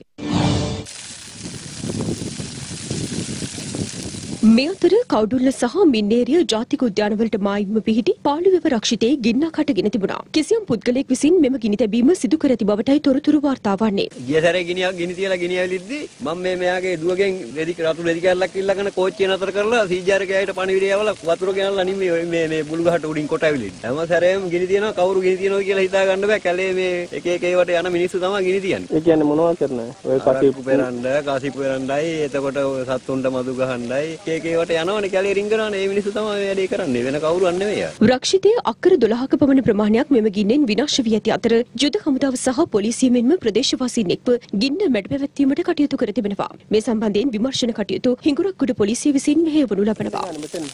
මේ අතර කවුඩුල්ල සහ මින්නේරිය ජාතික උද්‍යානවලට මායිම්ව පිහිටි පාළුවෙව රක්ෂිතයේ ගින්නක් හටගෙන තිබුණා. කිසියම් පුද්ගලයෙක් විසින් මෙම ගිනි තැබීම සිදු කර ඇති බවටයි තොරතුරු වාර්තා වන්නේ. ගිය සැරේ ගිනි තියලා ගිනි ඇවිලිද්දි මම මෙයාගේ දුවගෙන් රතු රෙදි කැල්ලක් ඉල්ලගෙන කෝච්චිය නතර කරලා සීජාර ගෑයට පණිවිඩය යවලා වතුර ගෙනල්ලා මේ බුළු ගහට උඩින් කොට ඇවිලින්. හැම සැරේම ගිනි තියනවා කවුරු ගිනි තියනවා කියලා හිතා ගන්න බෑ. කැලේ මේ එක එක ඒවට යන මිනිස්සු තමයි ගිනි තියන්නේ. ඒ කියන්නේ මොනවද කරන්නේ? ඔය කාසිපු පෙරණ්ඩයි එතකොට සත්තුන්ට මදු ගහන්නයි එක ඒවට යනවනේ කැලේ රින් කරනවානේ මේ මිනිස්සු තමයි මේ වැඩේ කරන්නේ වෙන කවුරුවත් නෙවෙයි. රක්ෂිතයේ අක්කර 12ක පමණ ප්‍රමාණයක් මෙම ගින්නෙන් විනාශ වී ඇති අතර යුද හමුදාව සහ පොලිසිය මෙන්ම ප්‍රදේශවාසීන් එක්ව ගින්න මැඩ පැවැත්වීමට කටයුතු කර තිබෙනවා. මේ සම්බන්ධයෙන් විමර්ශන කටයුතු හිඟුරක්ගොඩ පොලිසිය විසින් මෙහෙයවනු ලබනවා.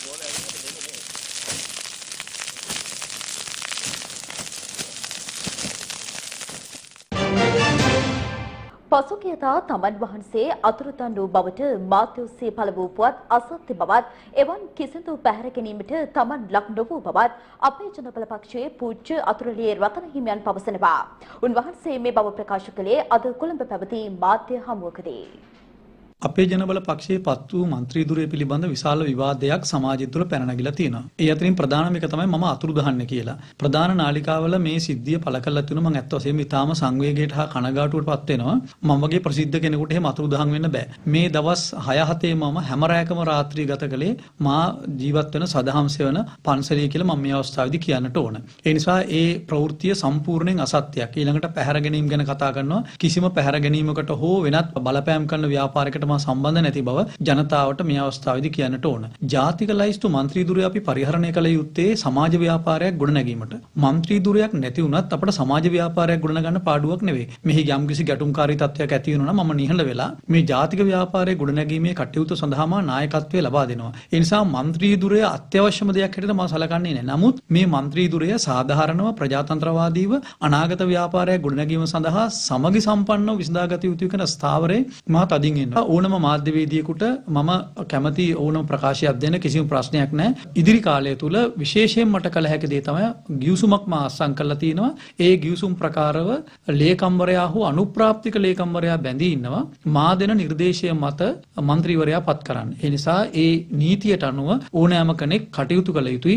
පසුගියදා තමන් වහන්සේ අතුරුදන් වූ බවට මාධ්‍ය ඔස්සේ පළ වූ පුවත් අසත්‍ය බවත් එවන් කිසිදු පැහැර ගැනීමට තමන් ලක් නොවූ බවත් අපේ ජනබල පක්ෂයේ පූජ්‍ය අතුරුලියේ රතන හිමියන් පවසනවා. උන්වහන්සේ මේ බව ප්‍රකාශ කළේ අද කොළඹ පැවති මාධ්‍ය හමුවකදී. අපේ ජනබල පක්ෂයේ පත් වූ മന്ത്രി දුරය පිළිබඳ විශාල විවාදයක් සමාජය තුළ පැන නැගිලා තියෙනවා. ඒ අතරින් ප්‍රධානම එක තමයි මම අතුරු දහන්නේ කියලා. ප්‍රධාන නාලිකාවල මේ සිද්ධිය පළ කළා තිනු මම ඇත්ත වශයෙන්ම ඉතාම සංවේගයට හා කනගාටුවටපත් වෙනවා. මම වගේ ප්‍රසිද්ධ කෙනෙකුට එහෙම අතුරු දහන් වෙන්න බෑ. මේ දවස් 6-7 මම හැම රැයකම රාත්‍රී ගත කළේ මා ජීවත් වෙන සදහම් සෙවන පන්සලේ කියලා මම මේ අවස්ථාවේදී කියන්නට ඕන. ඒ නිසා ඒ ප්‍රවෘත්තිය සම්පූර්ණයෙන් අසත්‍යයක්. ඊළඟට පැහැර ගැනීම ගැන කතා කරනවා. කිසිම පැහැර ගැනීමකට හෝ වෙනත් බලපෑම් කරන ව්‍යාපාරයකට සම්බන්ධ නැති බව ජනතාවට මේ අවස්ථාවේදී කියන්නට ඕන. ජාතික ලයිස්තු മന്ത്രി දුරය අපි පරිහරණය කළ යුත්තේ සමාජ ව්‍යාපාරයක් ගොඩනැගීමට. മന്ത്രി දුරයක් නැති වුණත් අපට සමාජ ව්‍යාපාරයක් ගොඩනගන්න පාඩුවක් නෙවෙයි. මෙහි යම්කිසි ගැටුම්කාරී තත්ත්වයක් ඇති වෙනවා නම් මම නිහඬ වෙලා මේ ජාතික ව්‍යාපාරයේ ගොඩනැගීමේ කටයුතු සඳහාම නායකත්වය ලබා දෙනවා. ඒ නිසා മന്ത്രി දුරය අත්‍යවශ්‍යම දෙයක් හැටියට මම සලකන්නේ නැහැ. නමුත් මේ മന്ത്രി දුරය සාධාරණව ප්‍රජාතන්ත්‍රවාදීව අනාගත ව්‍යාපාරයක් ගොඩනැගීම සඳහා සමගි සම්පන්නව විසඳාගත යුතු කියන ස්ථාවරේ මා තදින් ඉන්නවා. ඕනම මාධ්‍යවේදියෙකුට මම කැමති ඕනම ප්‍රකාශයක් දෙන්න කිසිම ප්‍රශ්නයක් නැහැ. ඉදිරි කාලය තුල විශේෂයෙන් මට කළ හැකි දේ තමයි ගිවිසුමක් මා අත්සන් කරලා තිනවා. ඒ ගිවිසුම් ප්‍රකාරව ලේකම්වරයා හෝ අනුප්‍රාප්තික ලේකම්වරයා බැඳී ඉන්නවා. මා දෙන නිර්දේශය මත മന്ത്രിවරයා පත් කරන්න. ඒ නිසා ඒ නීතියට අනුව ඕනෑම කෙනෙක් කටයුතු කළ යුතුයි.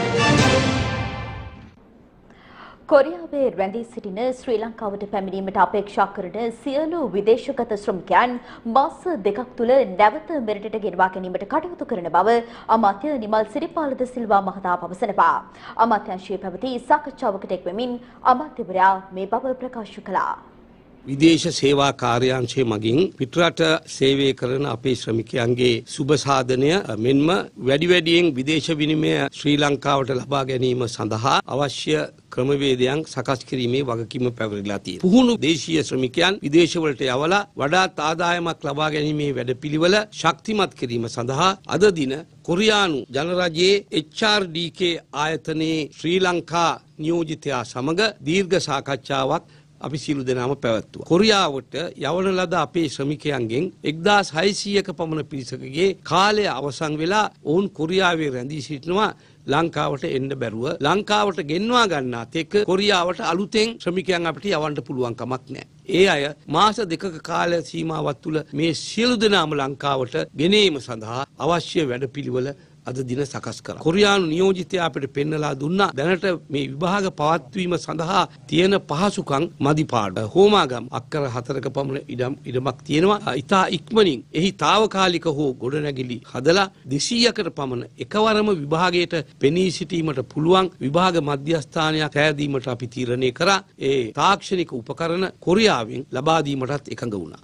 කොරියාවේ රැඳී සිටින ශ්‍රී ලංකාවට පැමිණීමට අපේක්ෂා කරන සියලු විදේශගත ශ්‍රමිකයන් මාස 2ක් තුළ නැවත මෙරටට ගෙනවා ගැනීමට කටයුතු කරන බව අමාත්‍ය නිමල් සිරිපාල ද සිල්වා මහතා පවසනවා. අමාත්‍යාංශයේ පැවති සාකච්ඡාවකට එක්වෙමින් අමාත්‍යවරයා මේ බව ප්‍රකාශ කළා. විදේශ සේවා කාර්යාංශය මගින් පිටරට සේවය කරන අපේ ශ්‍රමිකයන්ගේ සුබ සාධනය මෙන්ම වැඩියෙන් විදේශ විනිමය ශ්‍රී ලංකාවට ලබා ගැනීම සඳහා අවශ්‍ය ක්‍රමවේදයන් සකස් කිරීමේ වගකීම පැවරලා තියෙනවා. පුහුණු දේශීය ශ්‍රමිකයන් විදේශවලට යවලා වඩාත් ආදායමක් ලබා ගැනීමේ වැඩපිළිවෙල ශක්තිමත් කිරීම සඳහා අද දින කොරියානු ජනරජයේ HRDK ආයතනයේ ශ්‍රී ලංකා නියෝජිතයා සමග දීර්ඝ සාකච්ඡාවක් අපි සියලු දෙනාම පැවැත්තුවා. කොරියාවට යවන ලද අපේ ශ්‍රමිකයන්ගෙන් 1600ක පමණ පිරිසකගේ කාලය අවසන් වෙලා ඔවුන් කොරියාවේ රැඳී සිටිනවා. ලංකාවට එන්න බැරුව ලංකාවට ගෙන්වා ගන්නාත් එක්ක කොරියාවට අලුතෙන් ශ්‍රමිකයන් අපිට යවන්න පුළුවන් කමක් නැහැ. ඒ අය මාස 2ක කාල සීමාවක් තුළ මේ සියලු දෙනාම ලංකාවට ගෙනීම සඳහා අවශ්‍ය වැඩපිළිවෙල අද දින සකස් කරා. කොරියානු නියෝජිතයා අපිට පෙන්නලා දුන්නා දැනට මේ විභාග පවත්වීම සඳහා තියෙන පහසුකම් මදි පාඩ. හෝමාගම් අක්කර 4ක පමණ ඉඩමක් තියෙනවා. ඉතා ඉක්මනින් එහි తాවකාලික හෝ ගොඩනැගිලි හදලා 200කට පමණ එකවරම විභාගයට පෙනී සිටීමට පුළුවන් විභාග මධ්‍යස්ථානයක් සෑදීමට අපි තීරණය කරා. ඒ තාක්ෂණික උපකරණ කොරියාවෙන් ලබා දීමටත් එකඟ වුණා.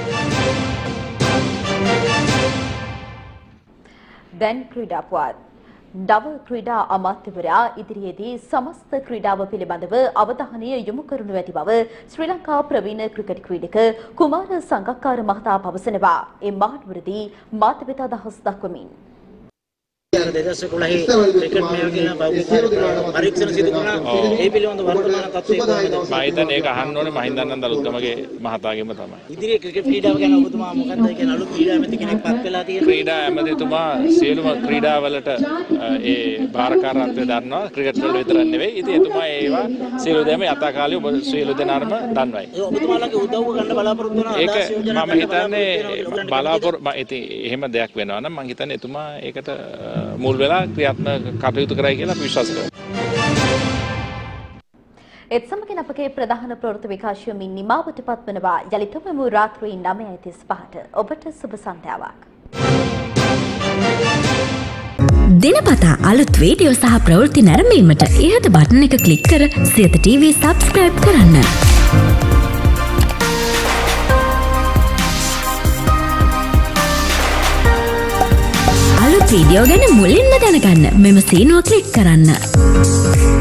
දැන් ක්‍රීඩා පුවත්. නව ක්‍රීඩා අමාත්‍යවරයා ඉදිරියේදී සමස්ත ක්‍රීඩාව පිළිබඳව අවධානය යොමු කරනු ඇති බව ශ්‍රී ලංකා ප්‍රවීණ ක්‍රිකට් ක්‍රීඩක කුමාර සංගක්කාර මහතා පවසනවා. ඒ මහනුවරදී මාතෘ අදහස් දක්වමින් 2011 ක්‍රිකට් මේවා කියන පරීක්ෂණ සිදු කරන ඒ පිළිබඳ වර්තමාන තත්ත්වය කොහොමද? මම හිතන්නේ ඒක අහන්න ඕනේ මහින්දන්නන් දලුත්ගමගේ මහතාගෙම තමයි. ඉදිරියේ ක්‍රිකට් ක්‍රීඩාව ගැන ඔබතුමා මොකක්ද කියන අලුත් ක්‍රීඩා ඇමති කෙනෙක් පත් වෙලා තියෙනවා. ක්‍රීඩා ඇමතිතුමා සියලුම ක්‍රීඩාවලට ඒ භාරකාරත්වය දන්නවා. ක්‍රිකට් වල විතරක් නෙවෙයි. ඉතින් එතුමා ඒවා සියලු දෙම යථාකාලීව ඔබ සියලු දෙනාම දන්වයි. ඒ ඔබතුමාලගේ උදව්ව ගන්න බලාපොරොත්තු වෙනවා. ඒක මම හිතන්නේ බලාපොරොත්තු ඉතින් එහෙම දෙයක් වෙනවා නම් මම හිතන්නේ එතුමා ඒකට මුල් වෙලා ක්‍රියාත්මක කටයුතු කරයි කියලා අපි විශ්වාස කරනවා. ඒත් සමගින් අපගේ ප්‍රධාන ප්‍රවෘත්ති විකාශයමින් නිමාවට පත්වනවා. යලිතම රාත්‍රී 9:35ට ඔබට සුබ සන්ධ්‍යාවක්. දිනපතා අලුත් වීඩියෝ සහ ප්‍රවෘත්ති නැරඹීමට ඉහත බටන් එක ක්ලික් කර සියත TV subscribe කරන්න. අලුත් වීඩියෝ ගැන මුලින්ම දැනගන්න මෙම සීනුව ක්ලික් කරන්න.